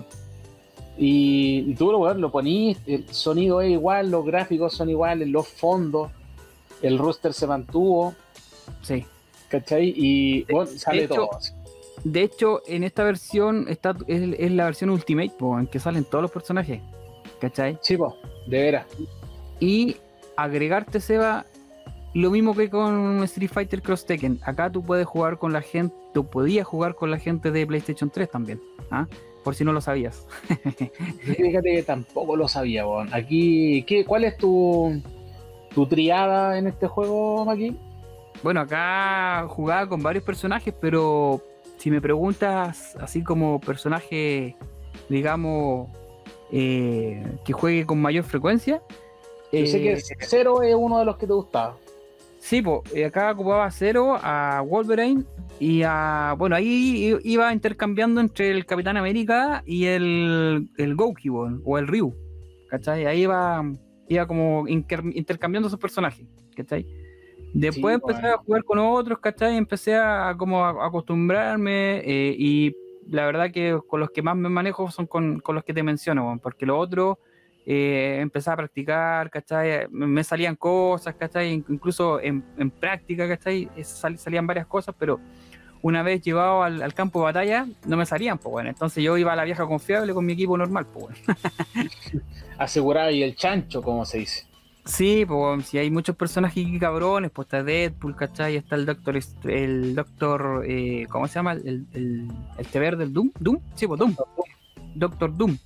Y, y tú weón, lo ponís, el sonido es igual, los gráficos son iguales, los fondos, el roster se mantuvo, Sí. ¿cachai? Y bueno, sale hecho, todo. De hecho, en esta versión está es, es la versión Ultimate, po, en que salen todos los personajes, ¿cachai? Sí, po, de veras. Y agregarte, Seba, lo mismo que con Street Fighter Cross Tekken. Acá tú puedes jugar con la gente, tú podías jugar con la gente de PlayStation tres también, ¿ah? Por si no lo sabías. Fíjate que tampoco lo sabía, weón. Aquí, ¿qué, ¿cuál es tu, tu triada en este juego, Maki? Bueno, acá jugaba con varios personajes, pero si me preguntas así como personaje, digamos, eh, que juegue con mayor frecuencia. Yo sé que eh, Zero es uno de los que te gustaba. Sí, pues acá ocupaba a Zero, a Wolverine y a... Bueno, ahí i- iba intercambiando entre el Capitán América y el, el Gouki, po, o el Ryu, ¿cachai? Ahí iba, iba como inter- intercambiando esos personajes, ¿cachai? Después Sí, empecé bueno. a jugar con otros, ¿cachai? Empecé a, como a, a acostumbrarme eh, y la verdad que con los que más me manejo son con, con los que te menciono, weón, porque los otros eh, empecé a practicar, ¿cachai? Me, me salían cosas, ¿cachai? Incluso en, en práctica, ¿cachai? Sal, salían varias cosas, pero una vez llegado al, al campo de batalla no me salían, pues bueno, entonces yo iba a la vieja confiable con mi equipo normal, pues bueno. Asegurado y el chancho, como se dice. Sí, pues si hay muchos personajes aquí cabrones, pues está Deadpool, ¿cachai? Está el Doctor, Est- el Doctor, eh, ¿cómo se llama? El, el, el té verde, el Doom, Doom, sí, pues Doom, Doctor Doom.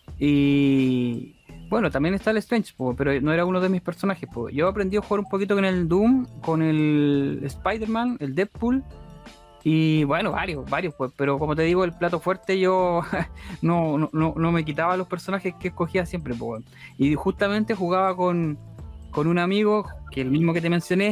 Y bueno, también está el Strange, pues, pero no era uno de mis personajes, pues. Yo aprendí a jugar un poquito con el Doom, con el Spider-Man, el Deadpool. Y bueno, varios, varios, pues, pero como te digo, el plato fuerte yo no, no, no, no me quitaba los personajes que escogía siempre, pues. Y justamente jugaba con, con un amigo, que el mismo que te mencioné,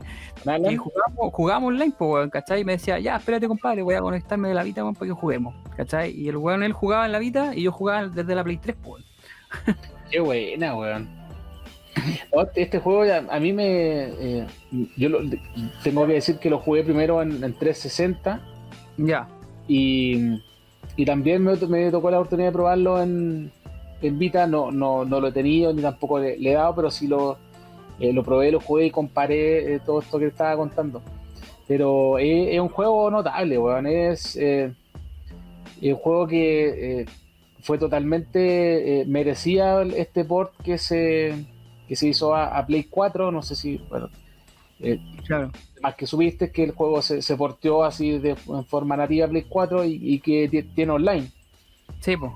y jugamos, jugamos online, pues, ¿cachai? Y me decía, ya, espérate, compadre, voy a conectarme de la Vita, weón, para que juguemos, ¿cachai? Y el weón, él jugaba en la Vita y yo jugaba desde la Play tres, pues. Qué buena, weón. No, este juego ya, a mí me... eh, yo lo- tengo que decir que lo jugué primero en, en trescientos sesenta Ya, y, y también me, me tocó la oportunidad de probarlo en, en Vita. No, no, no lo he tenido ni tampoco le, le he dado, pero sí lo, eh, lo probé, lo jugué y comparé eh, todo esto que estaba contando. Pero es, es un juego notable, weón. Es, eh, es un juego que eh, fue totalmente... eh, merecía este port que se, que se hizo a, a Play cuatro. No sé si... Bueno, eh, claro. más que subiste que el juego se, se porteó así de, en forma nativa a Play cuatro y, y que t- tiene online. Sí, pues.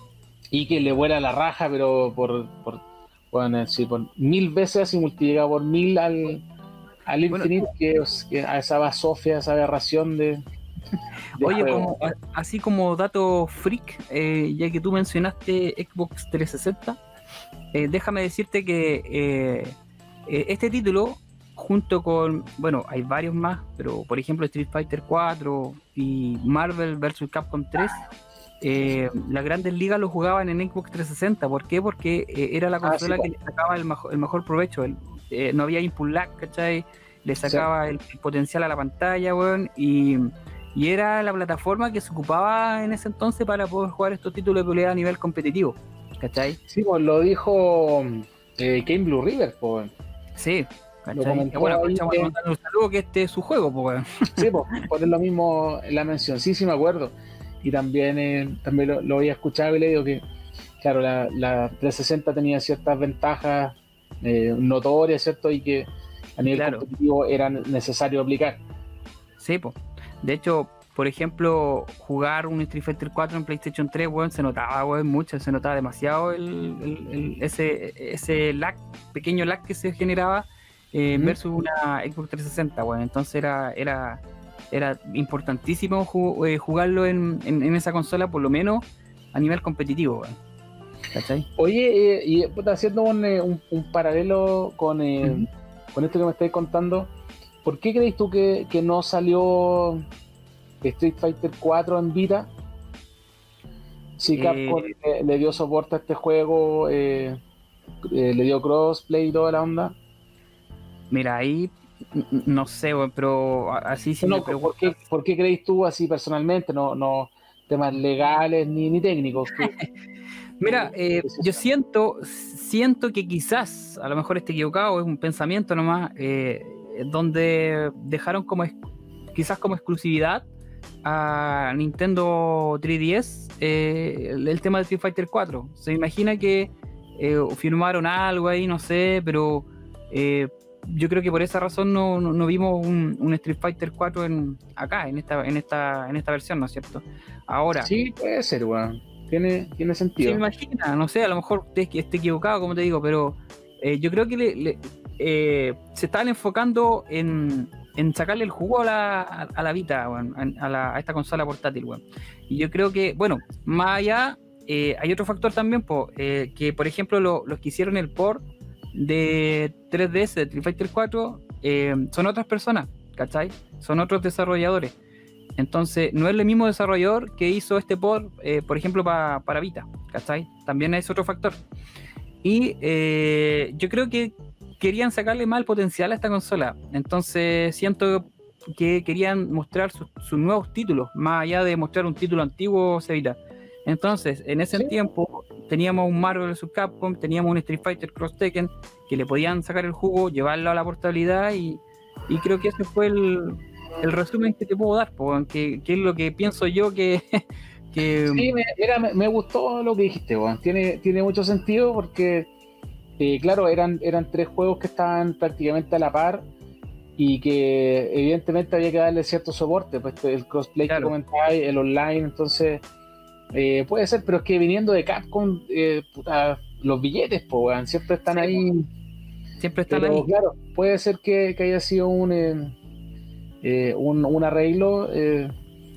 Y que le vuela la raja, pero por, por, bueno, sí, por mil veces así multiplica por mil al, al Bueno, infinito, que, es- que a esa basofia, esa aberración de, de oye, juego. como, a- así como dato freak, eh, ya que tú mencionaste Xbox trescientos sesenta, eh, déjame decirte que eh, eh, este título, junto con, bueno, hay varios más, pero por ejemplo Street Fighter cuatro y Marvel versus. Capcom tres, eh, las grandes ligas lo jugaban en Xbox trescientos sesenta. ¿Por qué? Porque eh, era la Ah, consola sí, que le sacaba el, majo- el mejor provecho. El- eh, no había input lag, ¿cachai? Le sacaba el, el potencial a la pantalla, weón, y, y era la plataforma que se ocupaba en ese entonces para poder jugar estos títulos de pelea a nivel competitivo, ¿cachai? sí, pues lo dijo eh, Game Blue River, pues. Sí, Lo ¿cachai? comentó Que bueno, ahí aprovechamos que- de mandarle un saludo, que este es su juego, pues, weón. Sí, pues, poner lo mismo en la mención. Sí, sí, me acuerdo. Y también, eh, también lo, lo había escuchado y le digo que, claro, la, la trescientos sesenta tenía ciertas ventajas eh, notorias, ¿cierto? Y que a nivel Claro. competitivo era necesario aplicar. Sí, pues. De hecho, por ejemplo, jugar un Street Fighter cuatro en PlayStation tres, weón, se notaba, weón, mucho, se notaba demasiado el, el- el- ese, ese lag, pequeño lag que se generaba eh, Ujú. versus una Xbox trescientos sesenta, weón. Entonces era, era, era importantísimo ju- eh, jugarlo en, en, en esa consola, por lo menos a nivel competitivo, weón. ¿Cachai? Oye, eh, y puta, haciendo un, eh, un- un paralelo con, eh, Ujú. con esto que me estáis contando, ¿por qué crees tú que, que no salió Street Fighter cuatro en Vita? Si Eh, Capcom le, le dio soporte a este juego, eh, eh, le dio crossplay y toda la onda. Mira, ahí n- no sé, weón, pero a- así sí No, me ¿por preguntas. qué, por qué crees tú así personalmente? No, no, temas legales ni, ni técnicos. Que, Mira, eh, yo siento, siento que quizás, a lo mejor esté equivocado, es un pensamiento nomás, eh, donde dejaron como es, quizás como exclusividad a Nintendo tres D S eh, el, el tema de Street Fighter cuatro. Se imagina que eh, firmaron algo ahí, no sé, pero eh, yo creo que por esa razón no, no, no vimos un, un Street Fighter cuatro en, acá, en esta, en esta, en esta versión, ¿no es cierto? Ahora. Sí, puede ser, weón. Tiene, tiene sentido. Se imagina, no sé, a lo mejor esté, esté equivocado, como te digo, pero eh, yo creo que le, le, eh, se estaban enfocando en, en sacarle el jugo a la, a, a la Vita, bueno, a, la, a esta consola portátil, bueno. Y yo creo que, bueno, más allá, eh, hay otro factor también, po, eh, que por ejemplo lo, los que hicieron el port de tres D S de Street Fighter cuatro eh, son otras personas, ¿cachai? Son otros desarrolladores. Entonces, no es el mismo desarrollador que hizo este port, eh, por ejemplo, pa, para Vita, ¿cachai? También es otro factor. Y eh, yo creo que querían sacarle más el potencial a esta consola. Entonces, siento que querían mostrar sus, sus nuevos títulos, más allá de mostrar un título antiguo, Vita. Entonces, en ese ¿Sí? tiempo, teníamos un Marvel versus. Capcom, teníamos un Street Fighter Cross Tekken, que le podían sacar el jugo, llevarlo a la portabilidad, y, y creo que ese fue el... el resumen que te puedo dar, pues, que, que es lo que pienso yo que... que... Sí, me, era, me, me gustó lo que dijiste, bueno. tiene, tiene mucho sentido porque, eh, claro, eran, eran tres juegos que estaban prácticamente a la par y que evidentemente había que darle cierto soporte, pues el crossplay claro. que comentáis, el online, entonces eh, puede ser, pero es que viniendo de Capcom, eh, puta, los billetes, pues, bueno, siempre están sí, ahí. Siempre están pero, ahí. Claro, puede ser que, que haya sido un... Eh, Eh, un, un arreglo, eh,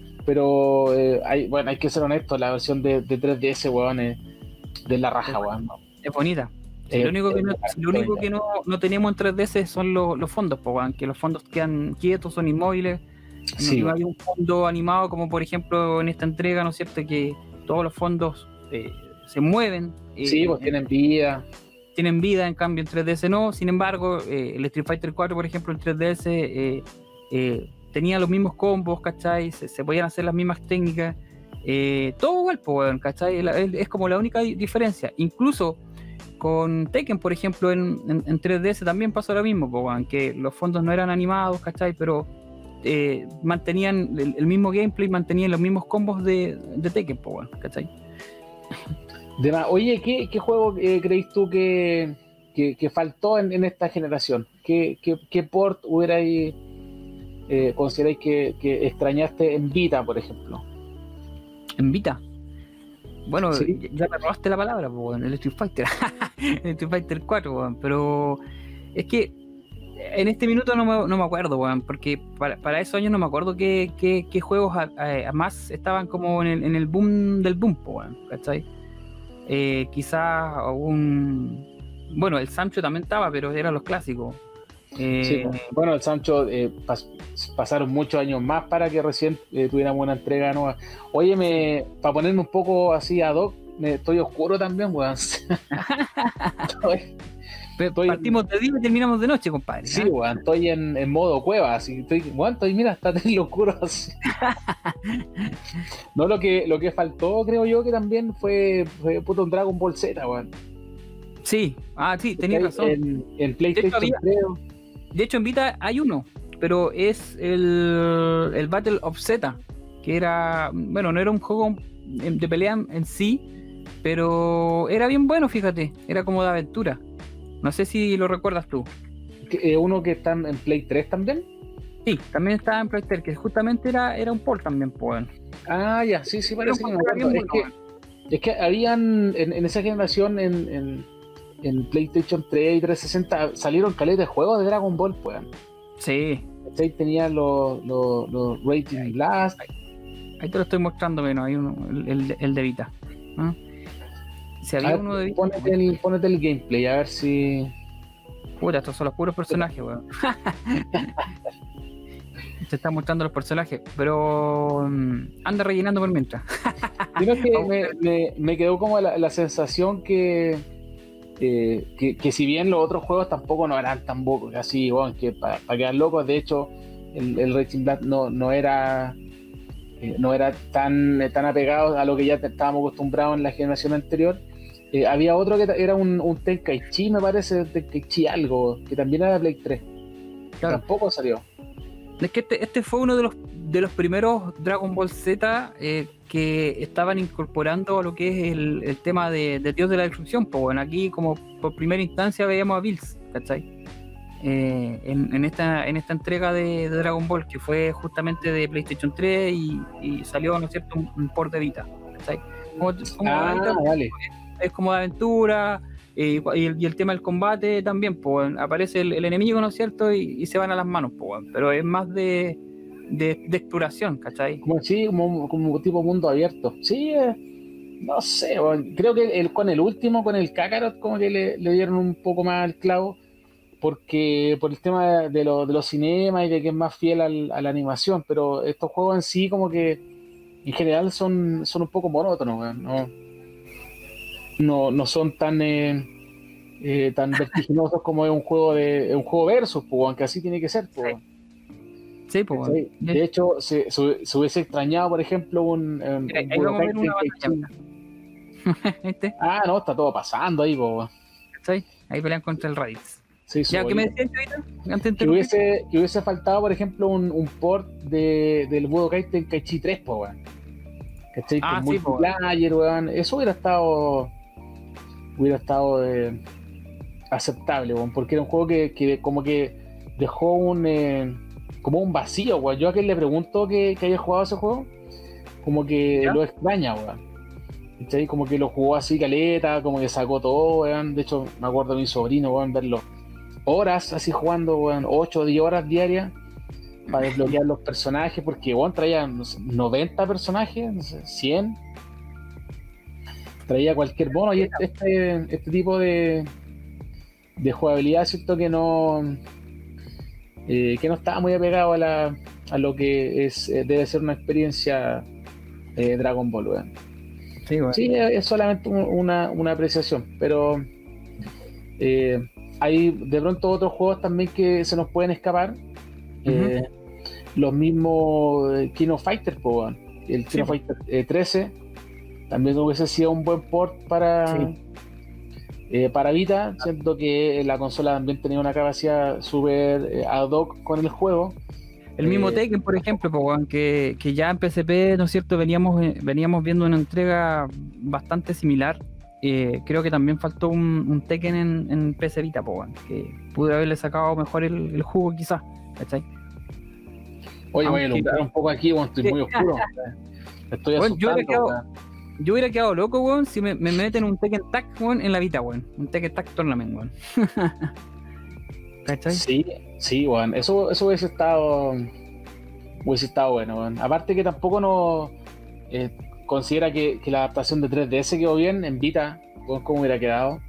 pero eh, hay, bueno, hay que ser honesto, la versión de, de tres D S, weón, es de la raja, weón. ¿no? Es bonita. Eh, lo único que, no, lo único que no, no tenemos en tres D S son los, los fondos, pues, weón, que los fondos quedan quietos, son inmóviles. Sí, no hay un fondo animado como por ejemplo en esta entrega, ¿no es cierto? Que todos los fondos eh, se mueven. Eh, sí, pues tienen vida. Tienen vida, en cambio en tres D S no. Sin embargo, eh, el Street Fighter cuatro, por ejemplo, en tres D S... Eh, Eh, tenía los mismos combos, ¿cachai? Se, se podían hacer las mismas técnicas, eh, todo igual, pues, ¿cachai? La, es como la única diferencia. Incluso con Tekken, por ejemplo, en, en, en tres D S también pasó lo mismo, pues, que los fondos no eran animados, ¿cachai? Pero eh, mantenían el, el mismo gameplay, mantenían los mismos combos de, de Tekken, pues, ¿cachai? De más, oye, ¿qué, qué juego eh, crees tú que, que, que faltó en, en esta generación? ¿Qué, qué, qué port hubiera ahí? Eh, ¿Consideráis que, que extrañaste en Vita, por ejemplo? ¿En Vita? Bueno, ¿Sí? ya me robaste la palabra, pues, en el Street Fighter. el Street Fighter cuatro, pues, pero es que en este minuto no me, no me acuerdo, pues, porque para, para esos años no me acuerdo qué, qué, qué juegos a, a, a más estaban como en el, en el boom del boom, pues, ¿cachai? Eh, quizás un... Bueno, el Sancho también estaba, pero eran los clásicos. Eh, sí, bueno, el Sancho eh, pas, pasaron muchos años más para que recién eh, tuviéramos una entrega nueva. Oye, me, para ponerme un poco así ad hoc, me, estoy oscuro también, weón. estoy, estoy, Partimos de día y terminamos de noche, compadre. Sí, ¿eh? Weón, estoy en, en modo cueva, así estoy, weón, estoy, mira, está tan oscuro así. No, lo que, lo que faltó, creo yo, que también fue, fue puto un Dragon Ball Z, weón. Sí, ah, sí, tenías razón. En, en PlayStation, de hecho, había, creo. De hecho, en Vita hay uno, pero es el, el Battle of Z, que era, bueno, no era un juego de pelea en sí, pero era bien bueno, fíjate, era como de aventura. No sé si lo recuerdas tú. ¿Uno que está en Play tres también? Sí, también estaba en Play tres, que justamente era, era un port también, pues. Ah, ya, sí, sí, parece que me acuerdo. Es que, es que habían, en, en esa generación, en... en en PlayStation tres y trescientos sesenta salieron caletas de juegos de Dragon Ball, pues. Sí. Ahí tenían los, los, los Rating Blast. Ahí te lo estoy mostrando, menos hay uno, el, el, el de Vita. ¿Ah? Si había ver, uno de Vita. Pónete el, pónete el gameplay, a ver si. Puta, estos son los puros personajes, weón. Se están mostrando los personajes, pero um, anda rellenando por mientras. Sino que me, me, me quedó como la, la sensación que. Eh, que, que si bien los otros juegos tampoco no eran tan bocos, así, bueno, que para pa quedar locos, de hecho el, el Racing Blast no, no era eh, no era tan, tan apegado a lo que ya estábamos acostumbrados en la generación anterior. Eh, había otro que era un, un Tenkaichi, me parece, Tenkaichi algo, que también era de Play tres. Claro. Tampoco salió. Es que este, este fue uno de los de los primeros Dragon Ball Z eh, que estaban incorporando lo que es el, el tema de, de Dios de la Destrucción. Pues bueno, aquí como por primera instancia veíamos a Bills, ¿cachai? Eh, en, en, esta, en esta entrega de, de Dragon Ball, que fue justamente de PlayStation tres y, y salió, ¿no es cierto?, un, un port de Vita, ¿cachai? Como, como Ah, Vita, vale. es como de aventura, eh, y, el, y el tema del combate también, pues aparece el, el enemigo, ¿no es cierto?, y, y se van a las manos, pues, pero es más de, de, de exploración, ¿cachai? Como, sí, como, como tipo mundo abierto. Sí, eh, no sé, bueno, creo que el, con el último, con el Kakarot, como que le, le dieron un poco más al clavo, porque por el tema de, lo, de los cinemas y de que es más fiel al, a la animación, pero estos juegos en sí como que en general son, son un poco monótonos, ¿no? No, no son tan eh, eh, tan vertiginosos como es un juego de un juego versus, pues, aunque así tiene que ser, pues. Sí, pues bueno. Sí, de hecho, se, se, se hubiese extrañado, por ejemplo, un, un, Mira, un ahí vamos a ver una Budokai batalla. ¿Viste? Ah, no, está todo pasando ahí, pues. ¿Cachai? Ahí pelean contra el Raditz. Sí, Ya, ¿qué me decías, Chavita? Antes de que hubiese, que hubiese faltado, por ejemplo, un, un port de, del Budokai Tenkaichi tres, pues, weón. ¿Cachai? Ah, Con sí, po, multiplayer, weón. Eso hubiera estado. Hubiera estado eh, aceptable, weón. Porque era un juego que, que como que dejó un. Eh, como un vacío, weón. Yo a quien le pregunto que, que haya jugado ese juego, como que ¿Ya? lo extraña, weón. ¿Cachai? Como que lo jugó así caleta, como que sacó todo, weón. De hecho, me acuerdo de mi sobrino, weón, verlo horas así jugando, weón, ocho o diez horas diarias para desbloquear los personajes, porque weón traía no sé, noventa personajes, no sé, cien, traía cualquier bono, y este, este, este tipo de de jugabilidad, cierto que no eh, que no estaba muy apegado a la a lo que es eh, debe ser una experiencia eh, Dragon Ball, weón. Sí, bueno. Sí, es solamente una, una apreciación, pero eh, hay de pronto otros juegos también que se nos pueden escapar. Uh-huh. eh, los mismos eh, King of Fighters, po, el King sí. of Fighters eh, trece también hubiese sido un buen port para sí. eh, para Vita, siento que la consola también tenía una capacidad súper eh, ad hoc con el juego. El mismo Tekken, por ejemplo, pues, que, que ya en P S P, ¿no es cierto?, veníamos, veníamos viendo una entrega bastante similar. Eh, creo que también faltó un, un Tekken en, en P S Vita, pues, que pude haberle sacado mejor el, el jugo quizás, ¿cachai? Oye, voy a iluminar un poco aquí, bueno, estoy muy oscuro. Estoy bueno, asustando. Yo hubiera, quedado, yo hubiera quedado loco, weón, si me, me meten un Tekken Tag, weón, en la Vita, weón. Un Tekken Tag Tournament, weón. ¿Cachai? Sí, sí, weón. Eso, eso hubiese estado. Hubiese estado bueno, weón. Aparte que tampoco no eh, considera que, que la adaptación de tres D S quedó bien en Vita, weón, cómo hubiera quedado.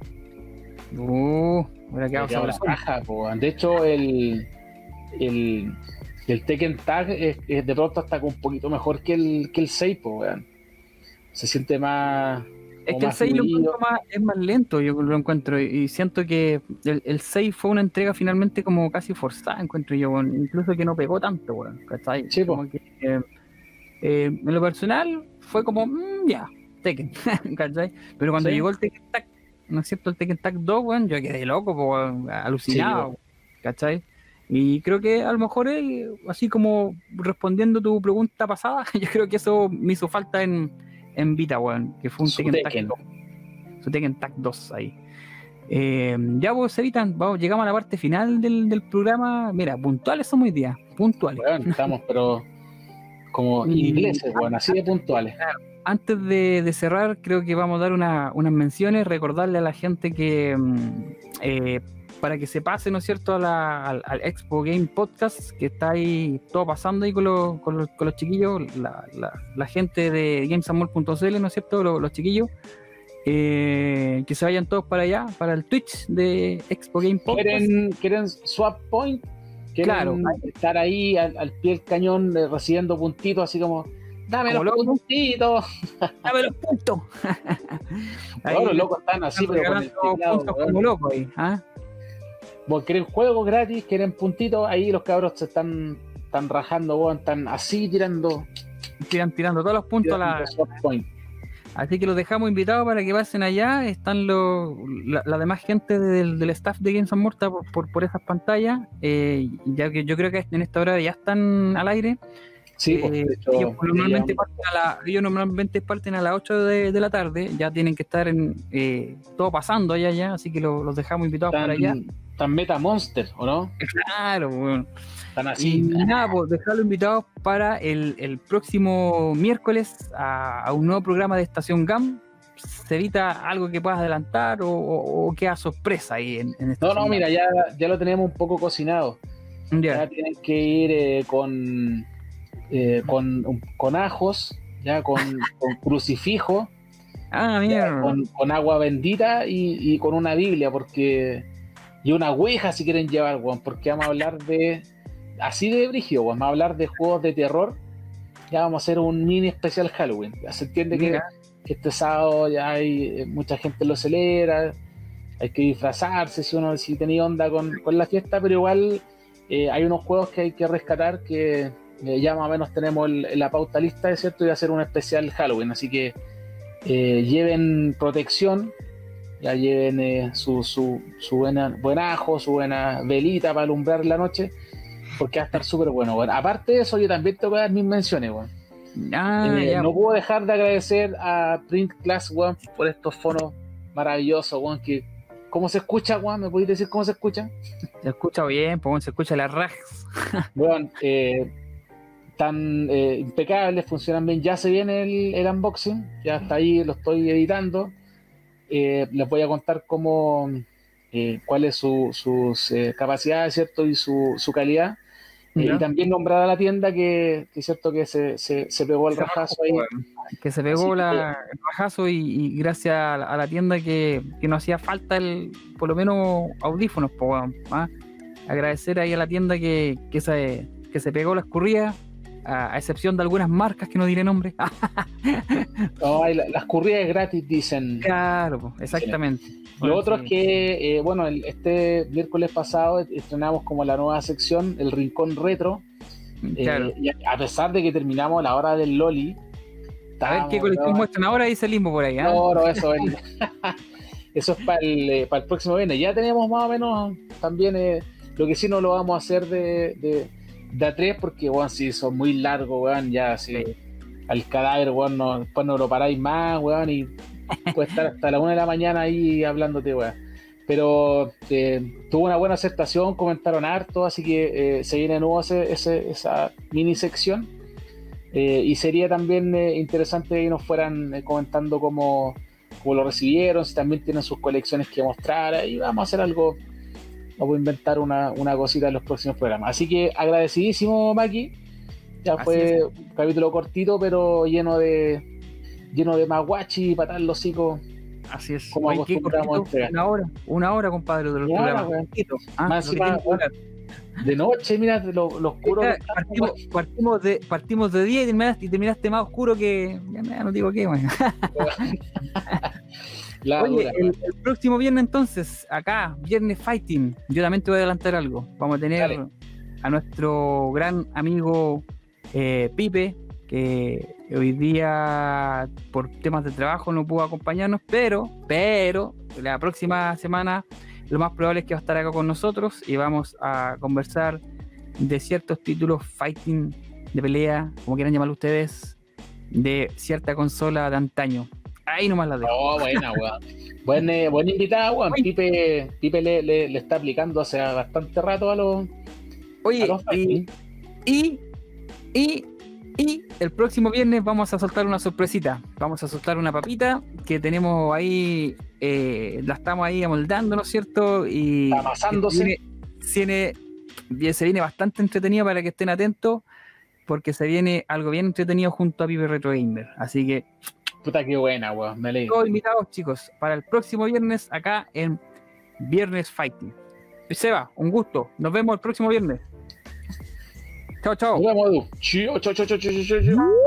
Uh, hubiera quedado, quedado la caja, weón. De hecho, el. el el Tekken Tag es, es de pronto hasta un poquito mejor que el, que el seis, weón. Se siente más. Es que el seis lo encuentro más, es más lento, yo lo encuentro, y siento que el, el seis fue una entrega finalmente como casi forzada, encuentro yo, bueno, incluso que no pegó tanto, weón, ¿cachai? Sí, como que, eh, eh, en lo personal fue como, mmm, ya, Tekken, ¿cachai? Pero cuando sí. llegó el Tekken Tag, ¿no es cierto? El Tekken Tag dos, weón, yo quedé loco, weón, alucinado, sí, ¿cachai? Y creo que a lo mejor, eh, así como respondiendo tu pregunta pasada, yo creo que eso me hizo falta en, en Vita, weón, que fue un Tekken, Tekken Tag dos. Su Tekken Tag dos ahí. Eh, ya vos, Evita, vamos, llegamos a la parte final del, del programa. Mira, puntuales somos hoy día, puntuales. Bueno, estamos, pero como ingleses, bueno, así de puntuales. Antes de, de cerrar, creo que vamos a dar una, unas menciones, recordarle a la gente que eh, para que se pase, ¿no es cierto?, a la, al, al Expo Game Podcast, que está ahí todo pasando ahí con los, con los, con los chiquillos, la, la, la gente de gamesamol punto c l, ¿no es cierto?, los, los chiquillos, eh, que se vayan todos para allá, para el Twitch de Expo Game Podcast. ¿Quieren, quieren swap point? ¿Quieren claro, estar ahí al, al pie del cañón eh, recibiendo puntitos, así como... Dame los loco. puntitos. Dame los puntos. Todos los locos están así, pero con el teclado, puntos como locos ahí, ¿ah? Vos quieren juegos gratis, quieren puntitos, ahí los cabros se están, están rajando, vos, están así tirando Tiran tirando todos los puntos a la... Así que los dejamos invitados para que pasen allá. Están los, la, la demás gente del, del staff de Games and Morta por, por, por esas pantallas. Eh, ya que yo creo que en esta hora ya están al aire. Sí, pues, eh, hecho, ellos, normalmente parten a la, ellos normalmente parten a las ocho de, de la tarde. Ya tienen que estar en eh, todo pasando allá, ya. Así que lo, los dejamos invitados tan, para allá. Tan Meta Monster, ¿o no? Claro, bueno. Tan así. Y nada, pues dejarlo invitados para el, el próximo miércoles a, a un nuevo programa de Estación GAM. ¿Se evita algo que puedas adelantar o, o, o queda sorpresa ahí en, en No, no, mira, ya, ya lo tenemos un poco cocinado. Ya, Ya tienen que ir eh, con, eh, con con ajos, ya con, con crucifijo, Ah, ya, mierda. con, con agua bendita y, y con una Biblia, porque y una ouija si quieren llevar, weón, porque vamos a hablar de así de brígido, weón, vamos a hablar de juegos de terror. Ya vamos a hacer un mini especial Halloween. Ya se entiende que, que este sábado ya hay mucha gente lo celebra, hay que disfrazarse si uno si tenía onda con, con la fiesta, pero igual eh, hay unos juegos que hay que rescatar que eh, ya más o menos tenemos el, la pauta lista, ¿es cierto? Y hacer un especial Halloween, así que eh, lleven protección, ya lleven eh, su, su, su buena, buen ajo, su buena velita para alumbrar la noche, porque va a estar súper bueno, bueno. Aparte de eso, yo también te voy a dar mis menciones, bueno. Ah, eh, ya. no puedo dejar de agradecer a Print Class, weón, por estos fonos maravillosos, weón, que ¿cómo se escucha, weón? ¿Me podéis decir cómo se escucha? Se escucha bien, pues bueno, se escucha la rajas. Weón, eh, tan eh, impecables, funcionan bien. Ya se viene el, el unboxing, ya está ahí, lo estoy editando. Eh, les voy a contar cómo, eh, cuáles son su, sus eh, capacidades, ¿cierto? Y su, su calidad. Eh, y también nombrar a la tienda que, que es cierto que se, se, se pegó el Se rajazo rajó, ahí. weón. Que se pegó Así la, el rajazo y, y gracias a la, a la tienda que, que nos hacía falta el, por lo menos audífonos, pues, weón, ¿ah? Agradecer ahí a la tienda que, que, se, que se pegó la escurrida, a, a excepción de algunas marcas que no diré nombre. No, hay la- las curridas gratis, dicen. Claro, pues, exactamente. Lo Bueno, otro sí. es que, eh, bueno, el- este miércoles pasado estrenamos como la nueva sección, el Rincón Retro. Eh, Claro. y a, a pesar de que terminamos la hora del Loli. A ver qué estábamos, colección ¿no? muestran ahora, dice Limbo por ahí, ¿ah? No, no, eso es, eso es para el, eh, para el próximo viernes. Ya tenemos más o menos también eh, lo que sí no lo vamos a hacer de, de, de A tres porque, weón, si son muy largos, weón, ya si Sí. al cadáver, weón, no, después no lo paráis más, weón, y puede estar hasta la una de la mañana ahí hablándote, weón. Pero eh, tuvo una buena aceptación, comentaron harto, así que eh, se viene de nuevo ese, ese, esa mini sección. Eh, y sería también eh, interesante que nos fueran eh, comentando cómo, cómo lo recibieron, si también tienen sus colecciones que mostrar, y vamos a hacer algo, vamos a inventar una, una cosita en los próximos programas. Así que agradecidísimo, Maki. Ya Así fue es. un capítulo cortito, pero lleno de lleno de maguachi y patar los hocicos. Así es. Como Oye, qué acostumbramos cortito, a entregar. una hora, una hora, compadre, de los Una hora, programas. weón. Cortito, ¿ah? Más Lo que encima, tiene que weón, durar. de noche, mira, lo, lo oscuro. Ya, que está, partimos, partimos, de, partimos de día y terminaste, y terminaste más oscuro que. Ya, ya no digo qué, weón. la Oye, dura, el, el próximo viernes entonces, acá, Viernes Fighting, yo también te voy a adelantar algo. Vamos a tener Dale. a nuestro gran amigo eh, Pipe, que hoy día por temas de trabajo no pudo acompañarnos, pero, pero la próxima semana lo más probable es que va a estar acá con nosotros y vamos a conversar de ciertos títulos fighting, de pelea, como quieran llamarlo ustedes, de cierta consola de antaño. Ahí nomás la dejo. Oh, buena, weón. Buen, eh, buen invitado, weón. Oye. Pipe, Pipe le, le, le está aplicando hace bastante rato a los, a Oye, los y, fighting. y, y, y el próximo viernes vamos a soltar una sorpresita. Vamos a soltar una papita que tenemos ahí, eh, la estamos ahí amoldando, ¿no es cierto? Y Está amasándose. Se viene, viene- bien- se viene bastante entretenido para que estén atentos, porque se viene algo bien entretenido junto a Pipe Retro Gamer. Así que Puta que buena, weón. Me alegro. todos invitados, chicos, para el próximo viernes acá en Viernes Fighting. Seba, un gusto. Nos vemos el próximo viernes. Chao, chao. Nos vemos, Edu. Chio, chao, chao, chao, chao, chao, chao.